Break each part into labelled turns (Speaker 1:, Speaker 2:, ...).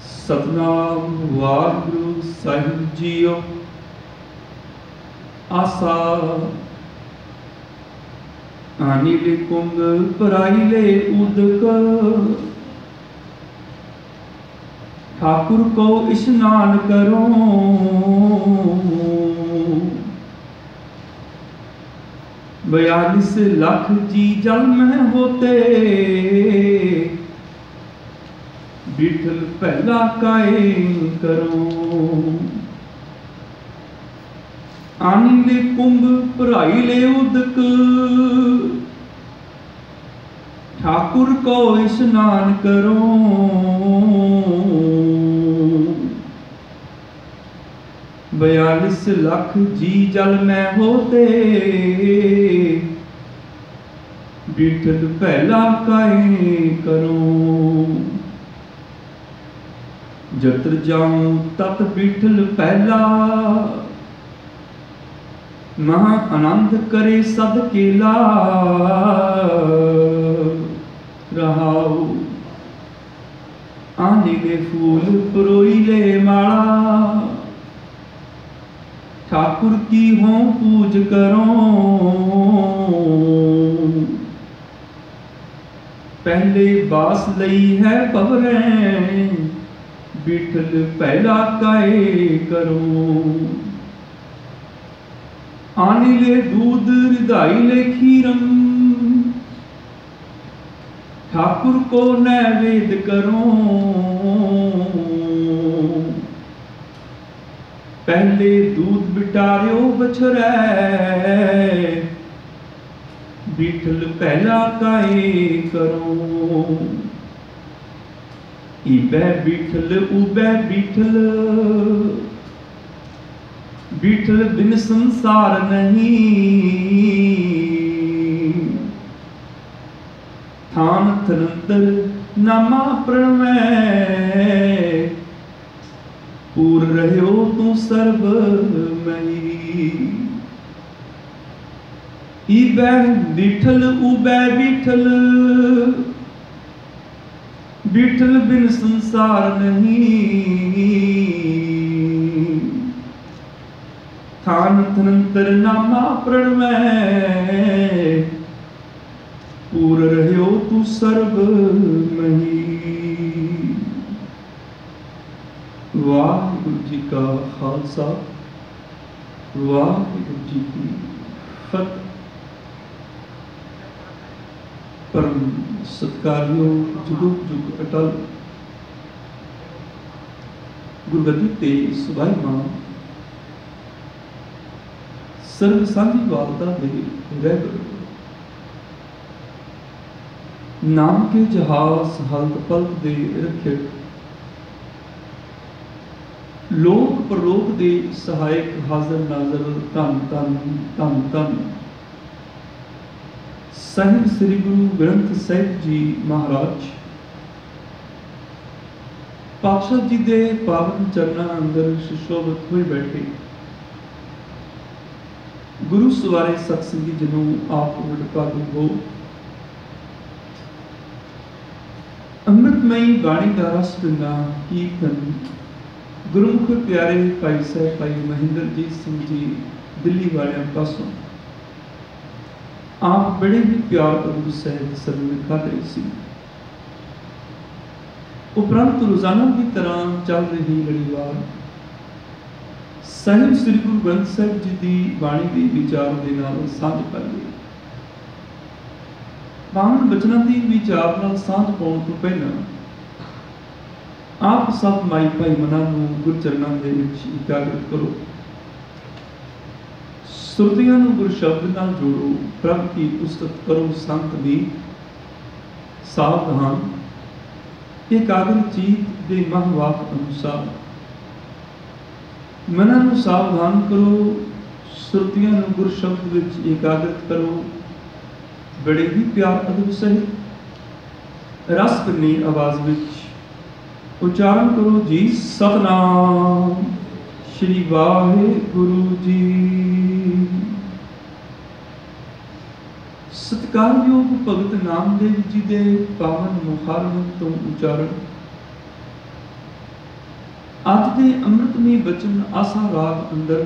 Speaker 1: सतनाम वाहिगुरु साहिब जीओ। आसा अनिल कुंभ पराइले उदक, ठाकुर को स्नान करो। 42 लाख जी जल में होते, बिठल पहला काए करो। आनिले कुंभ भराइले उदक, ठाकुर को स्नान करो। 42 लाख जी जल में होते, बिठल पहला काए करो। जत्र जाऊं तत बिठल पहला, महा आनंद करे सद केला। रहाओ आनिले फूल परोइले माला, ठाकुर की हों पूज करो। पहले बास लई है पवरें, बिठल पहला काए करो। आनिले दूध रिदाइले खीरम, ठाकुर को नैवेद्य करो। पहले दूध बिटारियो बछरै, बिठल पहला काए करो। इबै बिठल उबै बिठल, बिठल बिन संसार नहीं। थान थनंतर नामा प्रणमय, पूर रह्यो तू सर्वमयी। इबै बिठल उबै बिठल, बिठल बिन संसार नहीं। थान थनंतर नामा प्रणमय, पूर रह्यो तू सर्वमयी। वाहिगुरु जी का खालसा, वाहिगुरु जी की फतेह। परम सत्कारियों जुग जुग अटल, गुरगद्दी ते सुभाईमान सर्व सांझी वालता दे रहबर, नाम के जहाज हल्त पलत दे रखियक, लोक परलोक दे सहायक हाजर नाजर धन धन धन धन साहिब श्री गुरु ग्रंथ साहिब जी महाराज पातशाह जी दे पावन चरणा अंदर सुशोभित हुए बैठे गुरु सवारे सत्संगी जनों, आप वडभागी हो। अमृतमयी बाणी का रस पिंदा कीर्तन गुरुमुख प्यारे भाई साहब भाई महेंद्रजीत सिंह जी दिल्ली वाले पासों आप बड़े ही प्यार गुरु साहब सब में कर रहे सी। उपरंत रोजाना की तरह चल रही लड़ीवार साहिब श्री गुरु ग्रंथ साहिब जी की बाणी के विचार के नाल साझ कर ली। पावन बचना की विचार नाल साझ पाउण तो पहला आप सब माई भाई मना गुरु चरणों के एकाग्रत करो, सुरतियां गुरु शब्द नाल जोड़ो, प्रभ की पुस्तक करो संत दी सावधान। एकाग्र चीत दे महवाक अनुसार मना सावधान करो, सुरतियां गुरु शब्द विच एकाग्रत करो। बड़े ही प्यार अदब सहित रस भरी आवाज विच उच्चारण करो जी। सतनाम श्री वाहिगुरु जी। सत्कारयोग भगत नामदेव जी दे पावन मुखारबिंद तो उच्चारण ਅੱਜ ਦੇ ਅੰਮ੍ਰਿਤਮਈ ਬਚਨ ਆਸਾ ਰਾਗ ਅੰਦਰ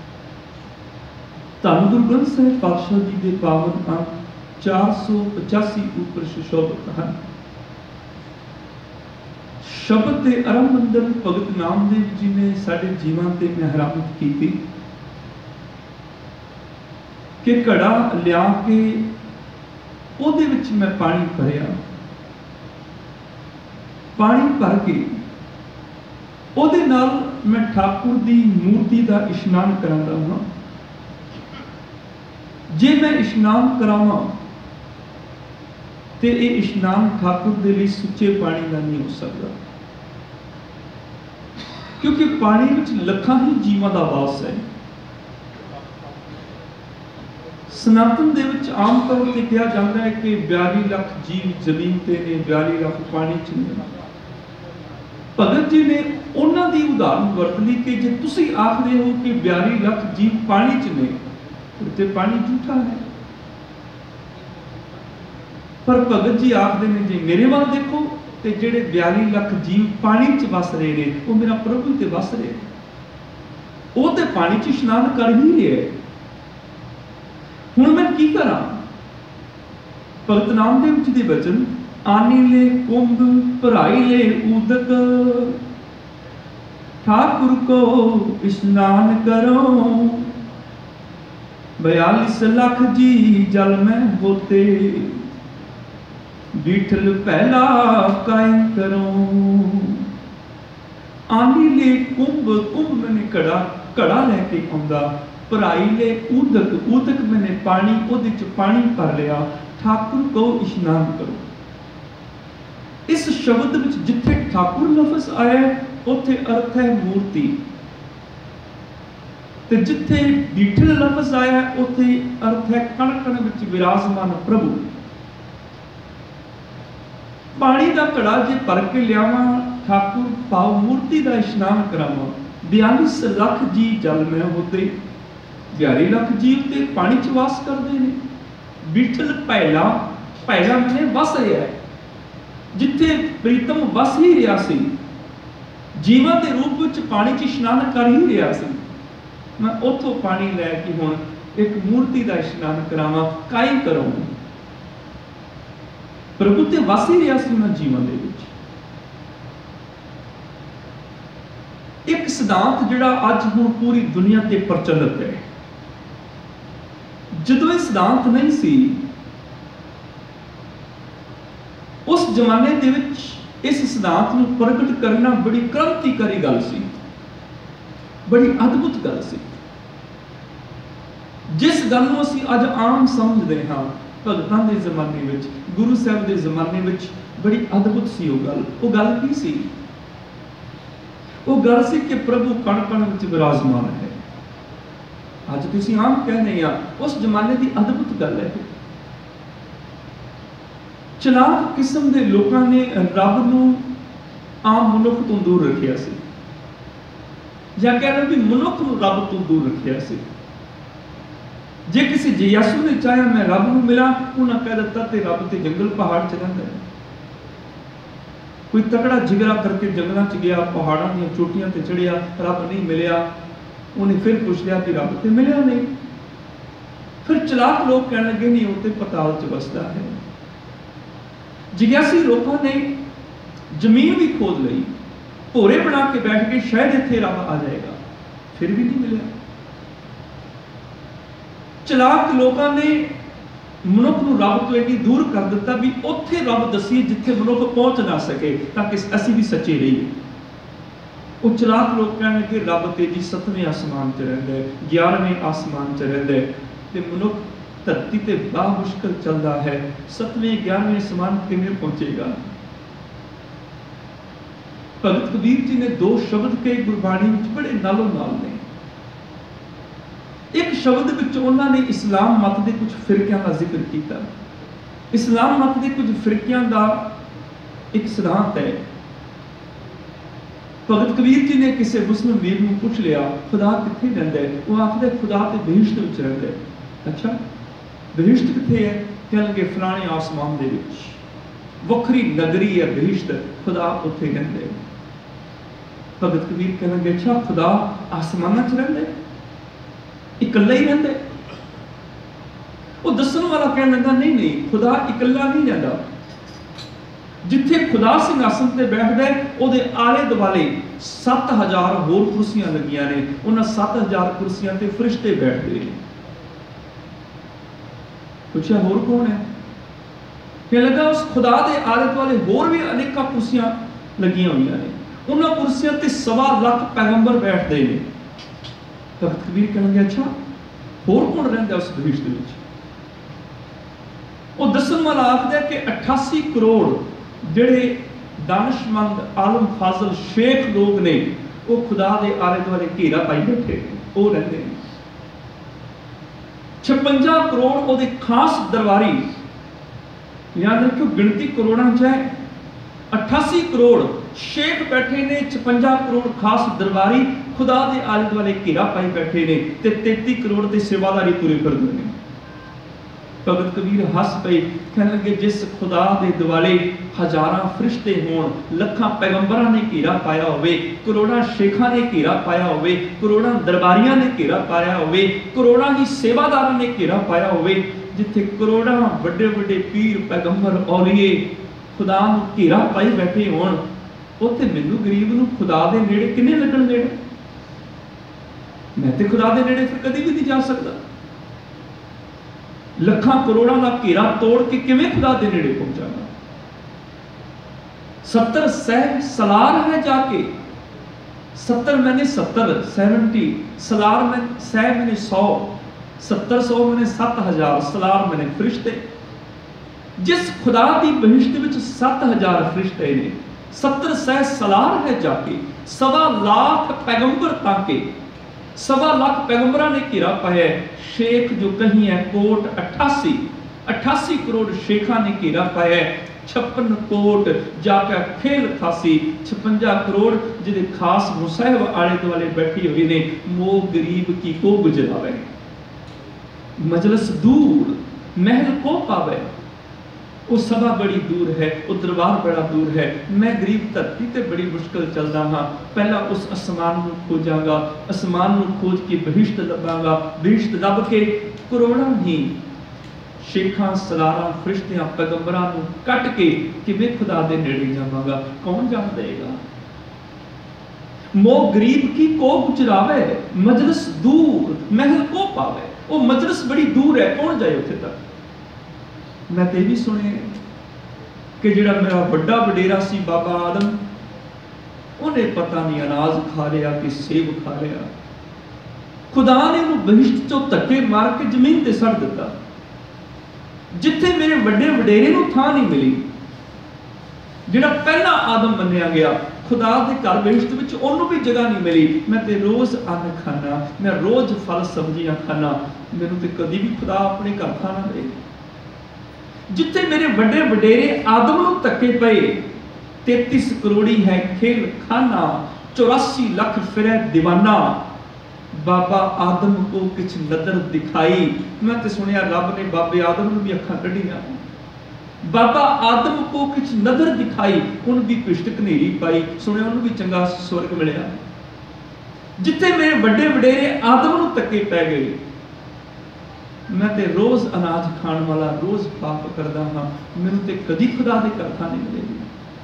Speaker 1: ਧੰਨ ਗੁਰੂ ਗ੍ਰੰਥ ਸਾਹਿਬ ਪਾਤਸ਼ਾਹ ਜੀ ਦੇ ਪਾਵਨ ਅੰਕ 485 ਉੱਪਰ ਸੁਸ਼ੋਭਿਤ ਹਨ। ਸ਼ਬਦ ਦੇ ਆਰੰਭ ਅੰਦਰ ਭਗਤ ਨਾਮਦੇਵ ਜੀ ਨੇ ਸਾਡੇ ਜੀਵਨ ਤੇ ਮਿਹਰਬਾਨੀ ਕੀਤੀ ਕਿ ਘੜਾ ਲਿਆ ਕੇ ਉਹਦੇ ਵਿੱਚ ਮੈਂ ਪਾਣੀ ਭਰਿਆ, ਪਾਣੀ ਭਰ ਕੇ ਉਹਦੇ ਨਾਲ ਮੈਂ ਠਾਕੁਰ ਦੀ ਮੂਰਤੀ ਦਾ ਇਸ਼ਨਾਨ ਕਰਾਂਦਾ ਹਾਂ। ਜੇ ਮੈਂ ਇਸ਼ਨਾਨ ਕਰਾਵਾਂ ਤੇ ਇਹ ਇਸ਼ਨਾਨ ਠਾਕੁਰ ਦੇ ਲਈ ਸੁੱਚੇ ਪਾਣੀ ਦਾ ਨਹੀਂ ਹੋ ਸਕਦਾ, ਕਿਉਂਕਿ ਪਾਣੀ ਵਿੱਚ ਲੱਖਾਂ ਹੀ ਜੀਵਾਂ ਦਾ ਵਾਸ ਹੈ। ਸਨਾਤਨ ਦੇ ਵਿੱਚ ਆਮ ਤੌਰ ਤੇ ਕਿਹਾ ਜਾਂਦਾ ਹੈ ਕਿ 42 ਲੱਖ ਜੀਵ ਜ਼ਮੀਨ ਤੇ ਨੇ, 42 ਲੱਖ ਪਾਣੀ ਚ ਨੇ। ਭਗਤ ਜੀ ਨੇ ਉਹਨਾਂ ਦੀ ਉਦਾਹਰਨ ਵਰਤ ਲਈ ਕਿ ਜੇ ਤੁਸੀਂ ਆਖਦੇ ਹੋ ਕਿ 42 ਲੱਖ ਜੀਵ ਪਾਣੀ ਚ ਨੇ ਤੇ ਪਾਣੀ ਝੂਠਾ ਹੈ। ਪਰ ਭਗਤ ਜੀ ਆਖਦੇ ਨੇ ਜੇ ਮੇਰੇ ਵੱਲ ਦੇਖੋ ਤੇ ਜਿਹੜੇ 42 ਲੱਖ ਜੀਵ ਪਾਣੀ ਚ ਵਸ ਰਹੇ ਨੇ ਉਹ ਮੇਰਾ ਪ੍ਰਭੂ ਤੇ ਵਸ ਰਹੇ, ਉਹ ਤੇ ਪਾਣੀ ਚ ਇਸ਼ਨਾਨ ਕਰ ਹੀ ਰਿਹਾ। ਹੁਣ ਮੈਂ ਕੀ ਕਰਾਂ? ਭਗਤ ਨਾਮਦੇਵ ਜੀ ਦੇ ਬਚਨ, ਆਨੀ ਲੈ ਕੁੰਭ ਭਰਾਈ ਲੈ ਊਦਕ, ठाकुर को स्नान करो, 42 लाख जी जल में होते, बीठल पहला कायम करो। आनी ले कुंभ, कुंभ मैंने घड़ा, घड़ा लैके आंदा, भराई ले ऊदक, ऊदक मैंने पानी, ਉਹਦੇ ਚ पानी भर लिया, ठाकुर को स्नान करो। इस शब्द ਵਿੱਚ ਜਿੱਥੇ ठाकुर लफ्ज आया ਉੱਥੇ ਅਰਥ ਹੈ ਮੂਰਤੀ, ਤੇ ਜਿੱਥੇ ਬੀਠਲ ਲਫ਼ਜ਼ ਆਇਆ ਉੱਥੇ ਅਰਥ ਹੈ ਕਣ ਕਣ ਵਿੱਚ ਵਿਰਾਜਮਾਨ ਪ੍ਰਭੂ। ਪਾਣੀ ਦਾ ਘੜਾ ਜੇ ਭਰ ਕੇ ਲਿਆਵਾਂ, ਠਾਕੁਰ ਭਾਵ ਮੂਰਤੀ ਦਾ ਇਸ਼ਨਾਨ ਕਰਾਵਾਂ, 42 ਲੱਖ ਜੀ ਜਲ ਮੈਂ ਹੋਤੇ, 42 ਲੱਖ ਜੀਵ ਤੇ ਪਾਣੀ ਚ ਵਾਸ ਕਰਦੇ ਨੇ। ਬੀਠਲ ਪਹਿਲਾ, ਪਹਿਲਾ ਮੈਨੇ ਵਸ ਰਿਹਾ ਹੈ, ਜਿੱਥੇ ਪ੍ਰੀਤਮ ਵਸ ਹੀ ਰਿਹਾ ਸੀ, ਜੀਵਾਂ ਦੇ ਰੂਪ ਵਿੱਚ ਪਾਣੀ 'ਚ ਇਸ਼ਨਾਨ ਕਰ ਹੀ ਰਿਹਾ ਸੀ। ਮੈਂ ਉੱਥੋਂ ਪਾਣੀ ਲੈ ਕੇ ਹੁਣ ਇੱਕ ਮੂਰਤੀ ਦਾ ਇਸ਼ਨਾਨ ਕਰਾਵਾਂ, ਕਾਇਮ ਕਰਾਂ। ਪ੍ਰਭੂ ਤੇ ਵਸ ਹੀ ਰਿਹਾ ਸੀ ਉਹਨਾਂ ਜੀਵਾਂ ਦੇ ਵਿੱਚ। ਇੱਕ ਸਿਧਾਂਤ ਜਿਹੜਾ ਅੱਜ ਹੁਣ ਪੂਰੀ ਦੁਨੀਆ ਤੇ ਪ੍ਰਚਲਿਤ ਹੈ, ਜਦੋਂ ਇਹ ਸਿਧਾਂਤ ਨਹੀਂ ਸੀ ਉਸ ਜ਼ਮਾਨੇ ਦੇ ਵਿੱਚ इस सिद्धांत ਨੂੰ प्रगट करना बड़ी क्रांतिकारी गल सी, बड़ी अद्भुत गल सी। जिस गल ਨੂੰ ਅਸੀਂ ਅੱਜ आम समझते हाँ, भगतां दे जमाने विच, गुरु साहब दे जमाने विच बड़ी अद्भुत सी वो गल। वो गल की सी? वो गल सी कि प्रभु कण कण विच विराजमान है। अज तुसीं आम कहने आ, उस जमाने की अद्भुत गल है। ਚਲਾਕ ਕਿਸਮ ਦੇ ਲੋਕਾਂ ਨੇ ਰੱਬ ਨੂੰ ਆਮ ਮਨੁੱਖ ਤੋਂ ਦੂਰ ਰੱਖਿਆ ਸੀ, ਜਾਂ ਕਹਿ ਲਓ ਵੀ ਮਨੁੱਖ ਨੂੰ ਰੱਬ ਤੋਂ ਦੂਰ ਰੱਖਿਆ ਸੀ। ਜੇ ਕਿਸੇ ਯਿਸੂ ਨੇ ਚਾਹਿਆ ਮੈਂ ਰੱਬ ਨੂੰ ਮਿਲਾਂ, ਉਹਨਾਂ ਕਹਿ ਦਿੱਤਾ ਤੇ ਰੱਬ ਤੇ ਜੰਗਲ ਪਹਾੜ ਚ ਰਹਿੰਦਾ ਹੈ। ਕੋਈ ਤਕੜਾ ਜਿਗਰਾ ਕਰਕੇ ਜੰਗਲਾਂ ਚ ਗਿਆ, ਪਹਾੜਾਂ ਦੀਆਂ ਚੋਟੀਆਂ ਤੇ ਚੜਿਆ, ਰੱਬ ਨਹੀਂ ਮਿਲਿਆ, ਉਹਨੇ ਫਿਰ ਪੁੱਛ ਲਿਆ ਕਿ ਰੱਬ ਤੇ ਮਿਲਿਆ ਨਹੀਂ। ਫਿਰ ਚਲਾਕ ਲੋਕ ਕਹਿਣ ਲੱਗੇ ਨਹੀਂ, ਉਹ ਤੇ ਪਤਾਲ ਚ ਵਸਦਾ ਹੈ। जिज्ञासी लोगों ने जमीन भी खोद ली, भोरे बना के बैठ के शायद इत्थे रब आ जाएगा, फिर भी नहीं मिला। चलाक लोगों ने मनुख नूं रब तो इन्नी दूर कर दिता भी उत्थे रब दसीए जिथे मनुख पहुंच ना सके, ताकि असीं भी सच्चे रहिए। वो चलाक लोग कहण लगे रब ते जी 7वें आसमान च रहिंदा है, 11वें आसमान च रहिंदा है, ते मनुख धरती ते बड़ा मुश्किल चलता है, 7वें 11वें आसमान किवें पहुंचेगा? भगत कबीर जी ने दो शब्द कहे गुरबाणी में बड़े नालों नाल ने। एक शब्द विच उन्हां ने इस्लाम मत के कुछ फिरकियां का जिक्र किया। इस्लाम मत के कुछ फिरकियां का एक सिद्धांत है। भगत कबीर जी ने किसी मुस्लिम वीर नूं पूछ लिया खुदा कित्थे रहिंदा है? वो आखदे खुदा ते बहिश्त विच रहिंदा है। अच्छा, बहिश्त कित्थे है? कह लगे फलाने आसमान दे विच, वखरी नगरी है बहिश्त, खुदा उत्थे रहिंदा है। भगत कबीर कहणगे अच्छा खुदा आसमानां च रहिंदा इकल्ला ही रहिंदा? वो दस्सण वाला कहण लगा नहीं नहीं, खुदा इकल्ला नहीं रहिंदा। जिथे खुदा सिंघासन ते बैठदा है उहदे आले दुआले 7000 होर कुर्सियां लगियां ने, उन्हां 7000 कुर्सियां ते फरिश्ते बैठदे ने। पुछया होर कौन है? कहने लगा उस खुदा दे आले दुआले होर भी अनेकां कुर्सियां लगियां होईयां ने, उन्हां कुर्सियां ते 1.25 लाख पैगंबर बैठदे ने। भगत कबीर कहणगे अच्छा होर कौन रहिंदा उस बहिश्त दे विच? वो दस्सण वाला आखदा कि 88 करोड़ जिहड़े दानिशमंद आलम फाजल शेख लोग ने वो खुदा दे आले दुआले घेरा पाई बैठे वो रहिंदे ने। 56 करोड़ ओहदे खास दरबारी, याद रखियो गिनती करोड़ां च है। 88 करोड़ शेख बैठे ने, 56 करोड़ खास दरबारी खुदा दे आले दुआले घेरा पाई बैठे ने ते 33 करोड़ दे सेवादारी तुरे फिरदे ने। भगत कबीर हस पे कहने लगे जिस खुदा दे दुआले हजारां फरिश्ते होण, लखां पैगंबरां ने घेरा पाया होवे, करोड़ां शेखां ने घेरा पाया होवे, करोड़ां दरबारियां ने घेरा पाया होवे, करोड़ां ही सेवादारां ने घेरा पाया होवे, जिथे करोड़ां बड़े बड़े पीर पैगंबर औलिए खुदा नूं घेरा पाई बैठे होण, उत्थे मैनूं गरीब नूं खुदा दे नेड़े किन्ने लगण देण? मैं ते खुदा दे नेड़े फिर कदी भी नहीं जा सकदा। लखां करोड़ां दा घेरा तोड़ के किवें खुदा दे नेड़े पहुंचांगा? 70 सह सलार है जाके, 70 मैंने 70 70 सलार में सह मैंने 100 70 100 मैंने 7000 सलार मैंने फरिश्ते। जिस खुदा दी बहिश्त विच 7000 फरिश्ते ने, 70 सह सलार है जाके, 1.25 लाख पैगंबर ताके, 1.25 लाख पैगंबरां ने घेरा पाया। शेख जो कहीं है कोट 88 करोड़ शेखा ने घेरा पाया। 56 कोट जाके खेल खासी, 56 करोड़ जिहदे खास मुसाहिब आले दुआले बैठी हुई ने। मोह गरीब की को गुजरावे, मजलिस दूर महल को पावे। वो सभा बड़ी दूर है, वो दरबार बड़ा दूर है। मैं गरीब धरती ते बड़ी मुश्किल चलदा हाँ, पहला उस आसमान नूं खोजांगा, आसमान नूं खोज के बहिश्त लभांगा, बहिश्त लभ के करोड़ां ही शेखां सलारां फरिश्तियां पैगंबरां नूं कट के किवें खुदा दे नेड़े जावांगा? कौन जान देगा? मोह गरीब की को गुजरावे, मजलिस दूर महल को पावे। वो मजलिस बड़ी दूर है, कौन जाए उत्थे तक? मैं तो भी सुने कि जिहड़ा मेरा बड़ा वडेरा सी बाबा आदम, उन्हें पता नहीं अनाज खा लिया कि सेब खा लिया। खुदा ने उन्हें बहिश्त चों धक्के मार के जमीन ते सड़ दिता, जिथे मेरे वड्डे वडेरे नूं थां नहीं मिली। जिहड़ा पहला आदम मन्निया गया, खुदा दे घर बहिश्त विच उन्होंने भी जगह नहीं मिली। मैं तो रोज अन्न खाना, मैं रोज फल सब्जियां खाना, मैनूं ते कदी भी खुदा अपने घर खाना दे। जिथे मेरे बड़े वडेरे आदम नूं धक्के पे, 33 करोड़ी है खेल खाना, 84 लाख फिरे दीवाना। बाबा आदम को कुछ नदर दिखाई। मैं तो सुनिया रब ने बाबे आदम नूं भी अखां कढ़ियां। बाबा आदम को कुछ नदर दिखाई, उन भी पिष्ट कनेरी पाई, सुनिया उन्होंने भी चंगा स्वर्ग मिलिया। जिथे मेरे बड़े वडेरे आदम नूं धक्के पै गए, मैं ते रोज अनाज खाण वाला रोज पाप करदा हाँ, मैनूं ते कदी खुदा दे घर खाने मिलेगी।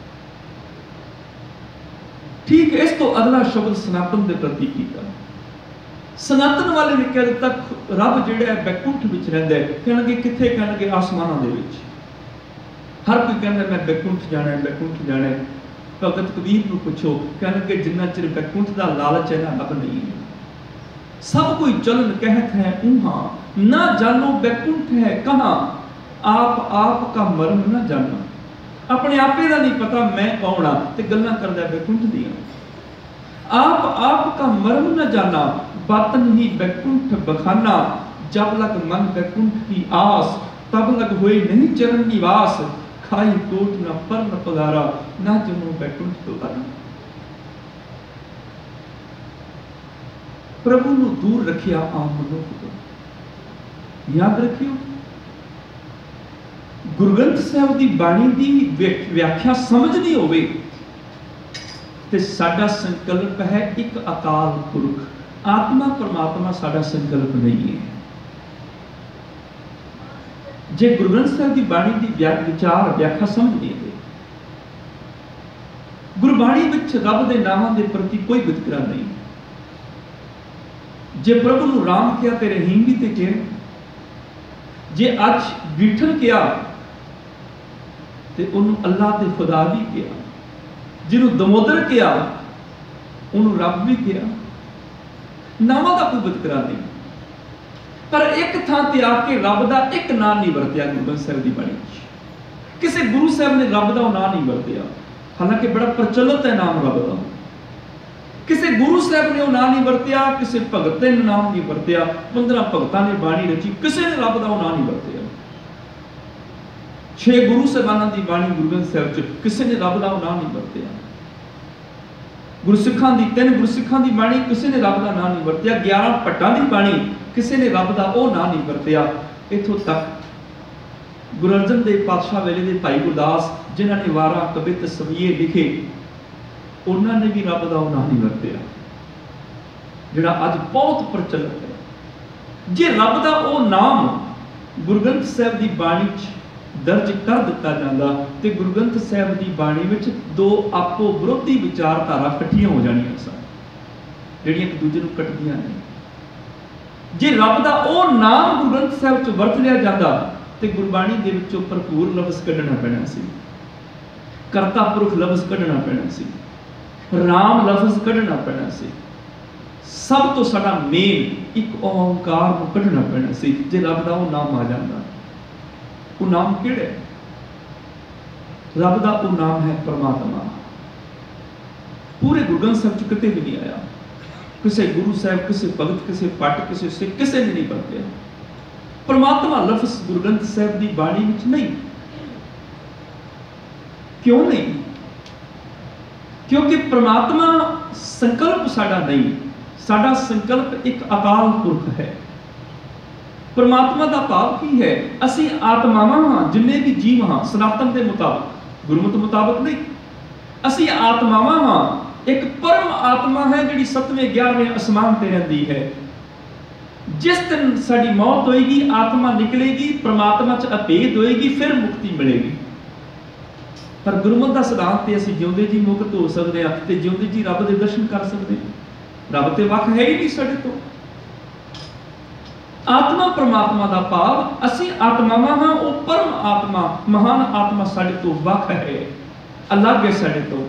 Speaker 1: ठीक इस तो अगला शब्द सनातन दे प्रति कीता। सनातन वाले ने कह दिता रब जिहड़ा बैकुंठ विच रहिंदा है। कहणगे किथे? कहणगे आसमानां दे विच। हर कोई कहंदा मैं बैकुंठ जाना है, बैकुंठ जाना है। भगत कबीर नूं पुछो, कहणगे जिन्ना चिर बैकुंठ दा लालच है ना रब नहीं है। सब कोई चलन कहत है उहाँ, ना जानो बैकुंठ है कहाँ, आप का मर्म ना जाना। अपने आपे दा नहीं पता मैं कौन आ, ते गल्लां करदा बैकुंठ दियां। आप का मर्म न जाना, बातन ही बैकुंठ बखाना। जब लग मन बैकुंठ की आस, तब लग हुए नहीं चरण निवास। खाई कोट न पर न पगारा, ना जनो बैकुंठ दोबारा। प्रभु नूं दूर रखिया आम मनुख तो। याद रखियो, गुरु ग्रंथ साहिब दी बाणी दी व्याख्या समझनी होवे ਤੇ ਸਾਡਾ ਸੰਕਲਪ ਹੈ ਇੱਕ ਅਕਾਲ ਪੁਰਖ, ਆਤਮਾ ਪਰਮਾਤਮਾ ਸਾਡਾ ਸੰਕਲਪ ਨਹੀਂ ਹੈ। ਜੇ ਗੁਰੂ ਗ੍ਰੰਥ ਸਾਹਿਬ ਦੀ ਬਾਣੀ ਦੀ ਵਿਚਾਰ ਵਿਆਖਿਆ ਸਮਝਣੀ ਹੈ, ਗੁਰਬਾਣੀ ਵਿੱਚ ਰੱਬ ਦੇ ਨਾਮਾਂ ਦੇ ਪ੍ਰਤੀ ਕੋਈ ਵਿਤਕਰਾ ਨਹੀਂ। ਜੇ ਪ੍ਰਭੂ ਨੂੰ ਰਾਮ ਕਿਹਾ ਤੇ ਰਹੀਮ ਵੀ ਤੇ ਕਿਹਾ, ਜੇ ਅੱਜ ਵਿਠਲ ਕਿਹਾ ਤੇ ਉਹਨੂੰ ਅੱਲਾਹ ਤੇ ਖੁਦਾ ਵੀ ਕਿਹਾ, ਜਿਹਨੂੰ ਦਮੋਦਰ ਕਿਹਾ ਉਹਨੂੰ ਰੱਬ ਵੀ ਕਿਹਾ। ਨਾਮਾਂ ਦਾ ਕੋਈ ਵਿਤਕਰਾ ਨਹੀਂ, ਪਰ ਇੱਕ ਥਾਂ ਤੇ ਆ ਕੇ ਰੱਬ ਦਾ ਇੱਕ ਨਾਂ ਨਹੀਂ ਵਰਤਿਆ ਗੁਰੂ ਗ੍ਰੰਥ ਸਾਹਿਬ ਦੀ ਬਾਣੀ ਵਿੱਚ। ਕਿਸੇ ਗੁਰੂ ਸਾਹਿਬ ਨੇ ਰੱਬ ਦਾ ਉਹ ਨਾਂ ਨਹੀਂ ਵਰਤਿਆ, ਹਾਲਾਂਕਿ ਬੜਾ ਪ੍ਰਚਲਿਤ ਹੈ ਨਾਮ ਰੱਬ ਦਾ। ਕਿਸੇ ਗੁਰੂ ਸਾਹਿਬ ਨੇ ਉਹ ਨਾਂ ਨਹੀਂ ਵਰਤਿਆ, ਕਿਸੇ ਭਗਤ ਨੇ ਨਾਮ ਨਹੀਂ ਵਰਤਿਆ, 15 ਭਗਤਾਂ ਨੇ ਬਾਣੀ ਰਚੀ, ਕਿਸੇ ਨੇ ਰੱਬ ਦਾ ਉਹ ਨਾਂ ਨਹੀਂ ਵਰਤਿਆ। 6 ਗੁਰੂ ਸਾਹਿਬਾਨਾਂ ਦੀ ਬਾਣੀ ਗੁਰੂ ਗ੍ਰੰਥ ਸਾਹਿਬ ਚ ਕਿਸੇ ਨੇ ਰੱਬ ਦਾ ਉਹ ਨਾਂ ਨਹੀਂ ਵਰਤਿਆ। ਗੁਰਸਿੱਖਾਂ ਦੀ 3 ਗੁਰਸਿੱਖਾਂ ਦੀ ਬਾਣੀ ਕਿਸੇ ਨੇ ਰੱਬ ਦਾ ਨਾਂ ਨਹੀਂ ਵਰਤਿਆ। 11 ਭੱਟਾਂ ਦੀ ਬਾਣੀ ਕਿਸੇ ਨੇ ਰੱਬ ਦਾ ਉਹ ਨਾਂ ਨਹੀਂ ਵਰਤਿਆ। ਇੱਥੋਂ ਤੱਕ ਗੁਰੂ ਅਰਜਨ ਦੇਵ ਪਾਤਸ਼ਾਹ ਵੇਲੇ ਦੇ ਭਾਈ ਗੁਰਦਾਸ, ਜਿਨ੍ਹਾਂ ਨੇ ਵਾਰਾਂ ਕਵਿਤ ਸਵਈਏ ਲਿਖੇ, ਉਹਨਾਂ ਨੇ ਵੀ ਰੱਬ ਦਾ ਉਹ ਨਾਂ ਨਹੀਂ ਵਰਤਿਆ, ਜਿਹੜਾ ਅੱਜ ਬਹੁਤ ਪ੍ਰਚਲਿਤ ਹੈ। ਜੇ ਰੱਬ ਦਾ ਉਹ ਨਾਮ ਗੁਰੂ ਗ੍ਰੰਥ ਸਾਹਿਬ ਦੀ ਬਾਣੀ 'ਚ ਦਰਜ ਕਰ ਦਿੱਤਾ ਜਾਂਦਾ ਤੇ ਗੁਰੂ ਗ੍ਰੰਥ ਸਾਹਿਬ ਦੀ ਬਾਣੀ ਵਿੱਚ 2 ਆਪੋ ਵਿਰੋਧੀ ਵਿਚਾਰਧਾਰਾ ਇਕੱਠੀਆਂ ਹੋ ਜਾਣੀਆਂ ਸਨ, ਜਿਹੜੀਆਂ ਇੱਕ ਦੂਜੇ ਨੂੰ ਕੱਟਦੀਆਂ ਨੇ। ਜੇ ਰੱਬ ਦਾ ਉਹ ਨਾਮ ਗੁਰੂ ਗ੍ਰੰਥ ਸਾਹਿਬ 'ਚ ਵਰਤ ਲਿਆ ਜਾਂਦਾ ਤੇ ਗੁਰਬਾਣੀ ਦੇ ਵਿੱਚੋਂ ਭਰਪੂਰ ਲਫ਼ਜ਼ ਕੱਢਣਾ ਪੈਣਾ ਸੀ, ਕਰਤਾ ਪੁਰਖ ਲਫ਼ਜ਼ ਕੱਢਣਾ ਪੈਣਾ ਸੀ, ਰਾਮ ਲਫ਼ਜ਼ ਕੱਢਣਾ ਪੈਣਾ ਸੀ, ਸਭ ਤੋਂ ਸਾਡਾ ਮੇਨ ਇੱਕ ਓਂਕਾਰ ਨੂੰ ਕੱਢਣਾ ਪੈਣਾ ਸੀ। ਜੇ ਰੱਬ ਦਾ ਉਹ ਨਾਮ ਆ ਜਾਂਦਾ, ਉਹ ਨਾਮ ਕਿਹੜਾ ਹੈ? ਰੱਬ ਦਾ ਉਹ ਨਾਮ ਹੈ ਪਰਮਾਤਮਾ। ਪੂਰੇ ਗੁਰੂ ਗ੍ਰੰਥ ਸਾਹਿਬ 'ਚ ਕਿਤੇ ਵੀ ਨਹੀਂ ਆਇਆ, ਕਿਸੇ ਗੁਰੂ ਸਾਹਿਬ, ਕਿਸੇ ਭਗਤ, ਕਿਸੇ ਪੱਟ, ਕਿਸੇ ਸਿੱਖ, ਕਿਸੇ ਨੇ ਨਹੀਂ ਵਰਤਿਆ। ਪਰਮਾਤਮਾ ਲਫ਼ਜ਼ ਗੁਰੂ ਗ੍ਰੰਥ ਸਾਹਿਬ ਦੀ ਬਾਣੀ ਵਿੱਚ ਨਹੀਂ। ਕਿਉਂ ਨਹੀਂ? ਕਿਉਂਕਿ ਪਰਮਾਤਮਾ ਸੰਕਲਪ ਸਾਡਾ ਨਹੀਂ, ਸਾਡਾ ਸੰਕਲਪ ਇੱਕ ਅਕਾਲ ਪੁਰਖ ਹੈ। ਪਰਮਾਤਮਾ ਦਾ ਭਾਵ ਕੀ ਹੈ? ਅਸੀਂ ਆਤਮਾਵਾਂ ਹਾਂ, ਜਿੰਨੇ ਵੀ ਜੀਵ ਹਾਂ, ਸਨਾਤਨ ਦੇ ਮੁਤਾਬਕ, ਗੁਰਮਤਿ ਮੁਤਾਬਕ ਨਹੀਂ। ਅਸੀਂ ਆਤਮਾਵਾਂ ਹਾਂ। ਇੱਕ ਪਰਮ ਆਤਮਾ ਹੈ ਜਿਹੜੀ 7ਵੇਂ 11ਵੇਂ ਅਸਮਾਨ ਤੇ ਰਹਿੰਦੀ ਹੈ। ਜਿਸ ਦਿਨ ਸਾਡੀ ਮੌਤ ਹੋਏਗੀ, ਆਤਮਾ ਨਿਕਲੇਗੀ, ਪਰਮਾਤਮਾ 'ਚ ਅਭੇਦ ਹੋਏਗੀ, ਫਿਰ ਮੁਕਤੀ ਮਿਲੇਗੀ। ਪਰ ਗੁਰਮਤਿ ਦਾ ਸਿਧਾਂਤ ਤੇ ਅਸੀਂ ਜਿਉਂਦੇ ਜੀ ਮੁਕਤ ਹੋ ਸਕਦੇ ਹਾਂ ਤੇ ਜਿਉਂਦੇ ਜੀ ਰੱਬ ਦੇ ਦਰਸ਼ਨ ਕਰ ਸਕਦੇ ਹਾਂ। ਰੱਬ ਤੇ ਵੱਖ ਹੈ ਹੀ ਨਹੀਂ ਸਾਡੇ ਤੋਂ। ਆਤਮਾ ਪਰਮਾਤਮਾ ਦਾ ਭਾਵ ਅਸੀਂ ਆਤਮਾਵਾਂ ਹਾਂ, ਉਹ ਪਰਮ ਆਤਮਾ, ਮਹਾਨ ਆਤਮਾ ਸਾਡੇ ਤੋਂ ਵੱਖ ਹੈ, ਅਲੱਗ ਹੈ ਸਾਡੇ ਤੋਂ।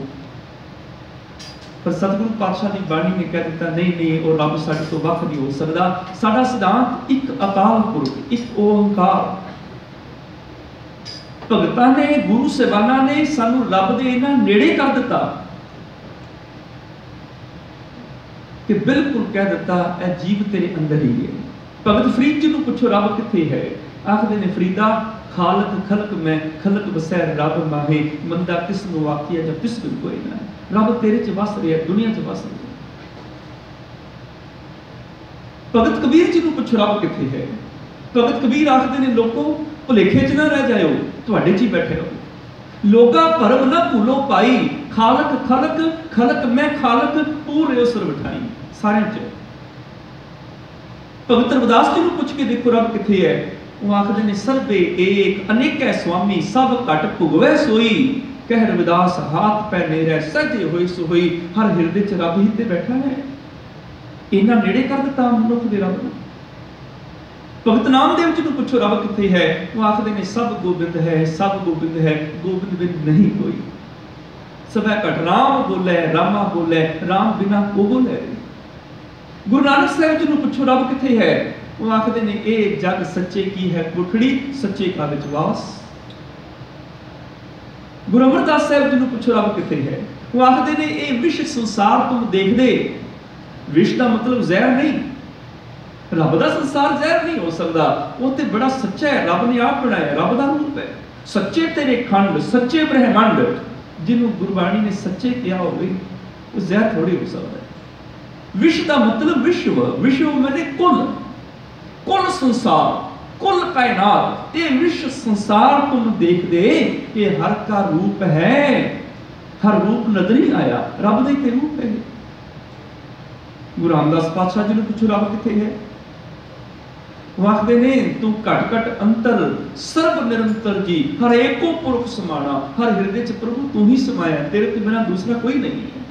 Speaker 1: ਪਰ ਸਤਿਗੁਰੂ ਪਾਤਸ਼ਾਹ ਦੀ ਬਾਣੀ ਨੇ ਕਹਿ ਦਿੱਤਾ, ਨਹੀਂ ਨਹੀਂ, ਉਹ ਰੱਬ ਸਾਡੇ ਤੋਂ ਵੱਖ ਨਹੀਂ ਹੋ ਸਕਦਾ। ਸਾਡਾ ਸਿਧਾਂਤ ਇੱਕ ਅਕਾਲ ਪੁਰਖ, ਇੱਕ ਓਂਕਾਰ। ਭਗਤਾਂ ਨੇ, ਗੁਰੂ ਸਾਹਿਬਾਨਾਂ ਨੇ ਸਾਨੂੰ ਰੱਬ ਦੇ ਇਹਨਾਂ ਨੇੜੇ ਕਰ ਦਿੱਤਾ ਕਿ ਬਿਲਕੁਲ ਕਹਿ ਦਿੱਤਾ, ਇਹ ਜੀਵ ਤੇਰੇ ਅੰਦਰ ਹੀ ਹੈ। ਭਗਤ ਫਰੀਦ ਜੀ ਨੂੰ ਪੁੱਛੋ ਰੱਬ ਕਿੱਥੇ ਹੈ? ਆਖਦੇ ਨੇ, ਫਰੀਦਾ ਖਾਲਕ ਖਲਕ ਮੈਂ, ਖਲਕ ਵਸੈ ਰੱਬ ਮਾਹੇ, ਮੰਦਾ ਕਿਸ ਨੂੰ ਆਖੀਆ ਜਾਂ ਕਿਸ ਨੂੰ ਕੋਈ ਨਾ। ਰੱਬ ਤੇਰੇ 'ਚ ਵਸ ਰਿਹਾ, ਦੁਨੀਆ 'ਚ ਵਸ ਰਿਹਾ। ਭਗਤ ਕਬੀਰ ਜੀ ਨੂੰ ਪੁੱਛੋ ਰੱਬ ਕਿੱਥੇ ਹੈ? ਭਗਤ ਕਬੀਰ ਆਖਦੇ ਨੇ, ਲੋਕੋ ਭੁਲੇਖੇ 'ਚ ਨਾ ਰਹਿ ਜਾਇਓ, ਤੁਹਾਡੇ 'ਚ ਹੀ ਬੈਠੇ ਰਹੋ। ਲੋਗਾ ਭਰਮ ਨਾ ਭੁੱਲੋ ਪਾਈ, ਖਾਲਕ ਖਲਕ, ਖਲਕ ਮੈਂ ਖਾਲਕ, ਪੂਰੇ ਉਸਰ ਬਿਠਾਈ, ਸਾਰਿਆਂ 'ਚ। ਭਗਤ ਰਵਿਦਾਸ ਜੀ ਨੂੰ ਪੁੱਛ ਕੇ ਦੇਖੋ ਰੱਬ ਕਿੱਥੇ ਹੈ? ਉਹ ਆਖਦੇ ਨੇ, ਸਰਬੇ ਏਕ ਅਨੇਕੈ ਸੁਆਮੀ, ਸਭ ਘਟ ਭੁਗਵੈ ਸੋਈ, ਕਹਿ ਰਵਿਦਾਸ ਹਾਥ ਪੈ ਨੇਰੇ, ਸਜੇ ਹੋਈ ਸੋਈ, ਹਰ ਹਿਰਦੇ 'ਚ ਰੱਬ ਹੀ ਤੇ ਬੈਠਾ ਹੈ। ਇਹਨਾਂ ਨੇੜੇ ਕਰ ਦਿੱਤਾ ਮਨੁੱਖ ਦੇ ਰੱਬ ਨੂੰ। ਭਗਤ ਨਾਮਦੇਵ ਜੀ ਨੂੰ ਪੁੱਛੋ ਰੱਬ ਕਿੱਥੇ ਹੈ? ਉਹ ਆਖਦੇ ਨੇ, ਸਭ ਗੋਬਿੰਦ ਹੈ, ਸਭ ਗੋਬਿੰਦ ਹੈ, ਗੋਬਿੰਦ ਬਿਨ ਨਹੀਂ ਕੋਈ। ਸਭੈ ਘਟ ਰਾਮ ਬੋਲੇ, ਰਾਮਾ ਬੋਲੇ, ਰਾਮ ਬਿਨਾ ਕੋ ਬੋਲੇ। ਗੁਰੂ ਨਾਨਕ ਸਾਹਿਬ ਜੀ ਨੂੰ ਪੁੱਛੋ ਰੱਬ ਕਿੱਥੇ ਹੈ? ਉਹ ਆਖਦੇ ਨੇ, ਇਹ ਜਗ ਸੱਚੇ ਕੀ ਹੈ ਕੋਠੜੀ, ਸੱਚੇ ਕਾ ਵਿੱਚ ਵਾਸ। ਗੁਰੂ ਅਮਰਦਾਸ ਸਾਹਿਬ ਜੀ ਨੂੰ ਪੁੱਛੋ ਰੱਬ ਕਿੱਥੇ ਹੈ? ਉਹ ਆਖਦੇ ਨੇ, ਇਹ ਵਿਸ਼ ਸੰਸਾਰ ਤੁਮ ਦੇਖਦੇ। ਵਿਸ਼ ਦਾ ਮਤਲਬ ਜ਼ਹਿਰ ਨਹੀਂ, ਰੱਬ ਦਾ ਸੰਸਾਰ ਜ਼ਹਿਰ ਨਹੀਂ ਹੋ ਸਕਦਾ। ਉਹ ਤੇ ਬੜਾ ਸੱਚਾ ਹੈ, ਰੱਬ ਨੇ ਆਪ ਬਣਾਇਆ, ਰੱਬ ਦਾ ਰੂਪ ਹੈ। ਸੱਚੇ ਤੇਰੇ ਖੰਡ, ਸੱਚੇ ਬ੍ਰਹਿਮੰਡ, ਜਿਹਨੂੰ ਗੁਰਬਾਣੀ ਨੇ ਸੱਚੇ ਕਿਹਾ ਹੋਵੇ, ਉਹ ਜ਼ਹਿਰ ਥੋੜੀ ਹੋ ਸਕਦਾ ਹੈ। ਵਿਸ਼ ਦਾ ਮਤਲਬ ਵਿਸ਼ਵ, ਵਿਸ਼ਵ ਮੈਨੇ ਕੁੱਲ, ਕੁੱਲ ਸੰਸਾਰ, ਕੁੱਲ ਕਾਇਨਾਤ। ਇਹ ਵਿਸ਼ ਸੰਸਾਰ ਤੁਮ ਦੇਖਦੇ, ਇਹ ਹਰ ਕਾ ਰੂਪ ਹੈ, हर रूप नजर ही आया, रब दे ते रूप है। गुरु रामदास पातशाह जी ने पूछो रब किथे है? वो आखते ने तू घट घट अंतर सर्व निरंतर जी, हर एको पुरख समाना, हर हृदय च प्रभु तू ही समाया, तेरे तो बिना दूसरा कोई नहीं है।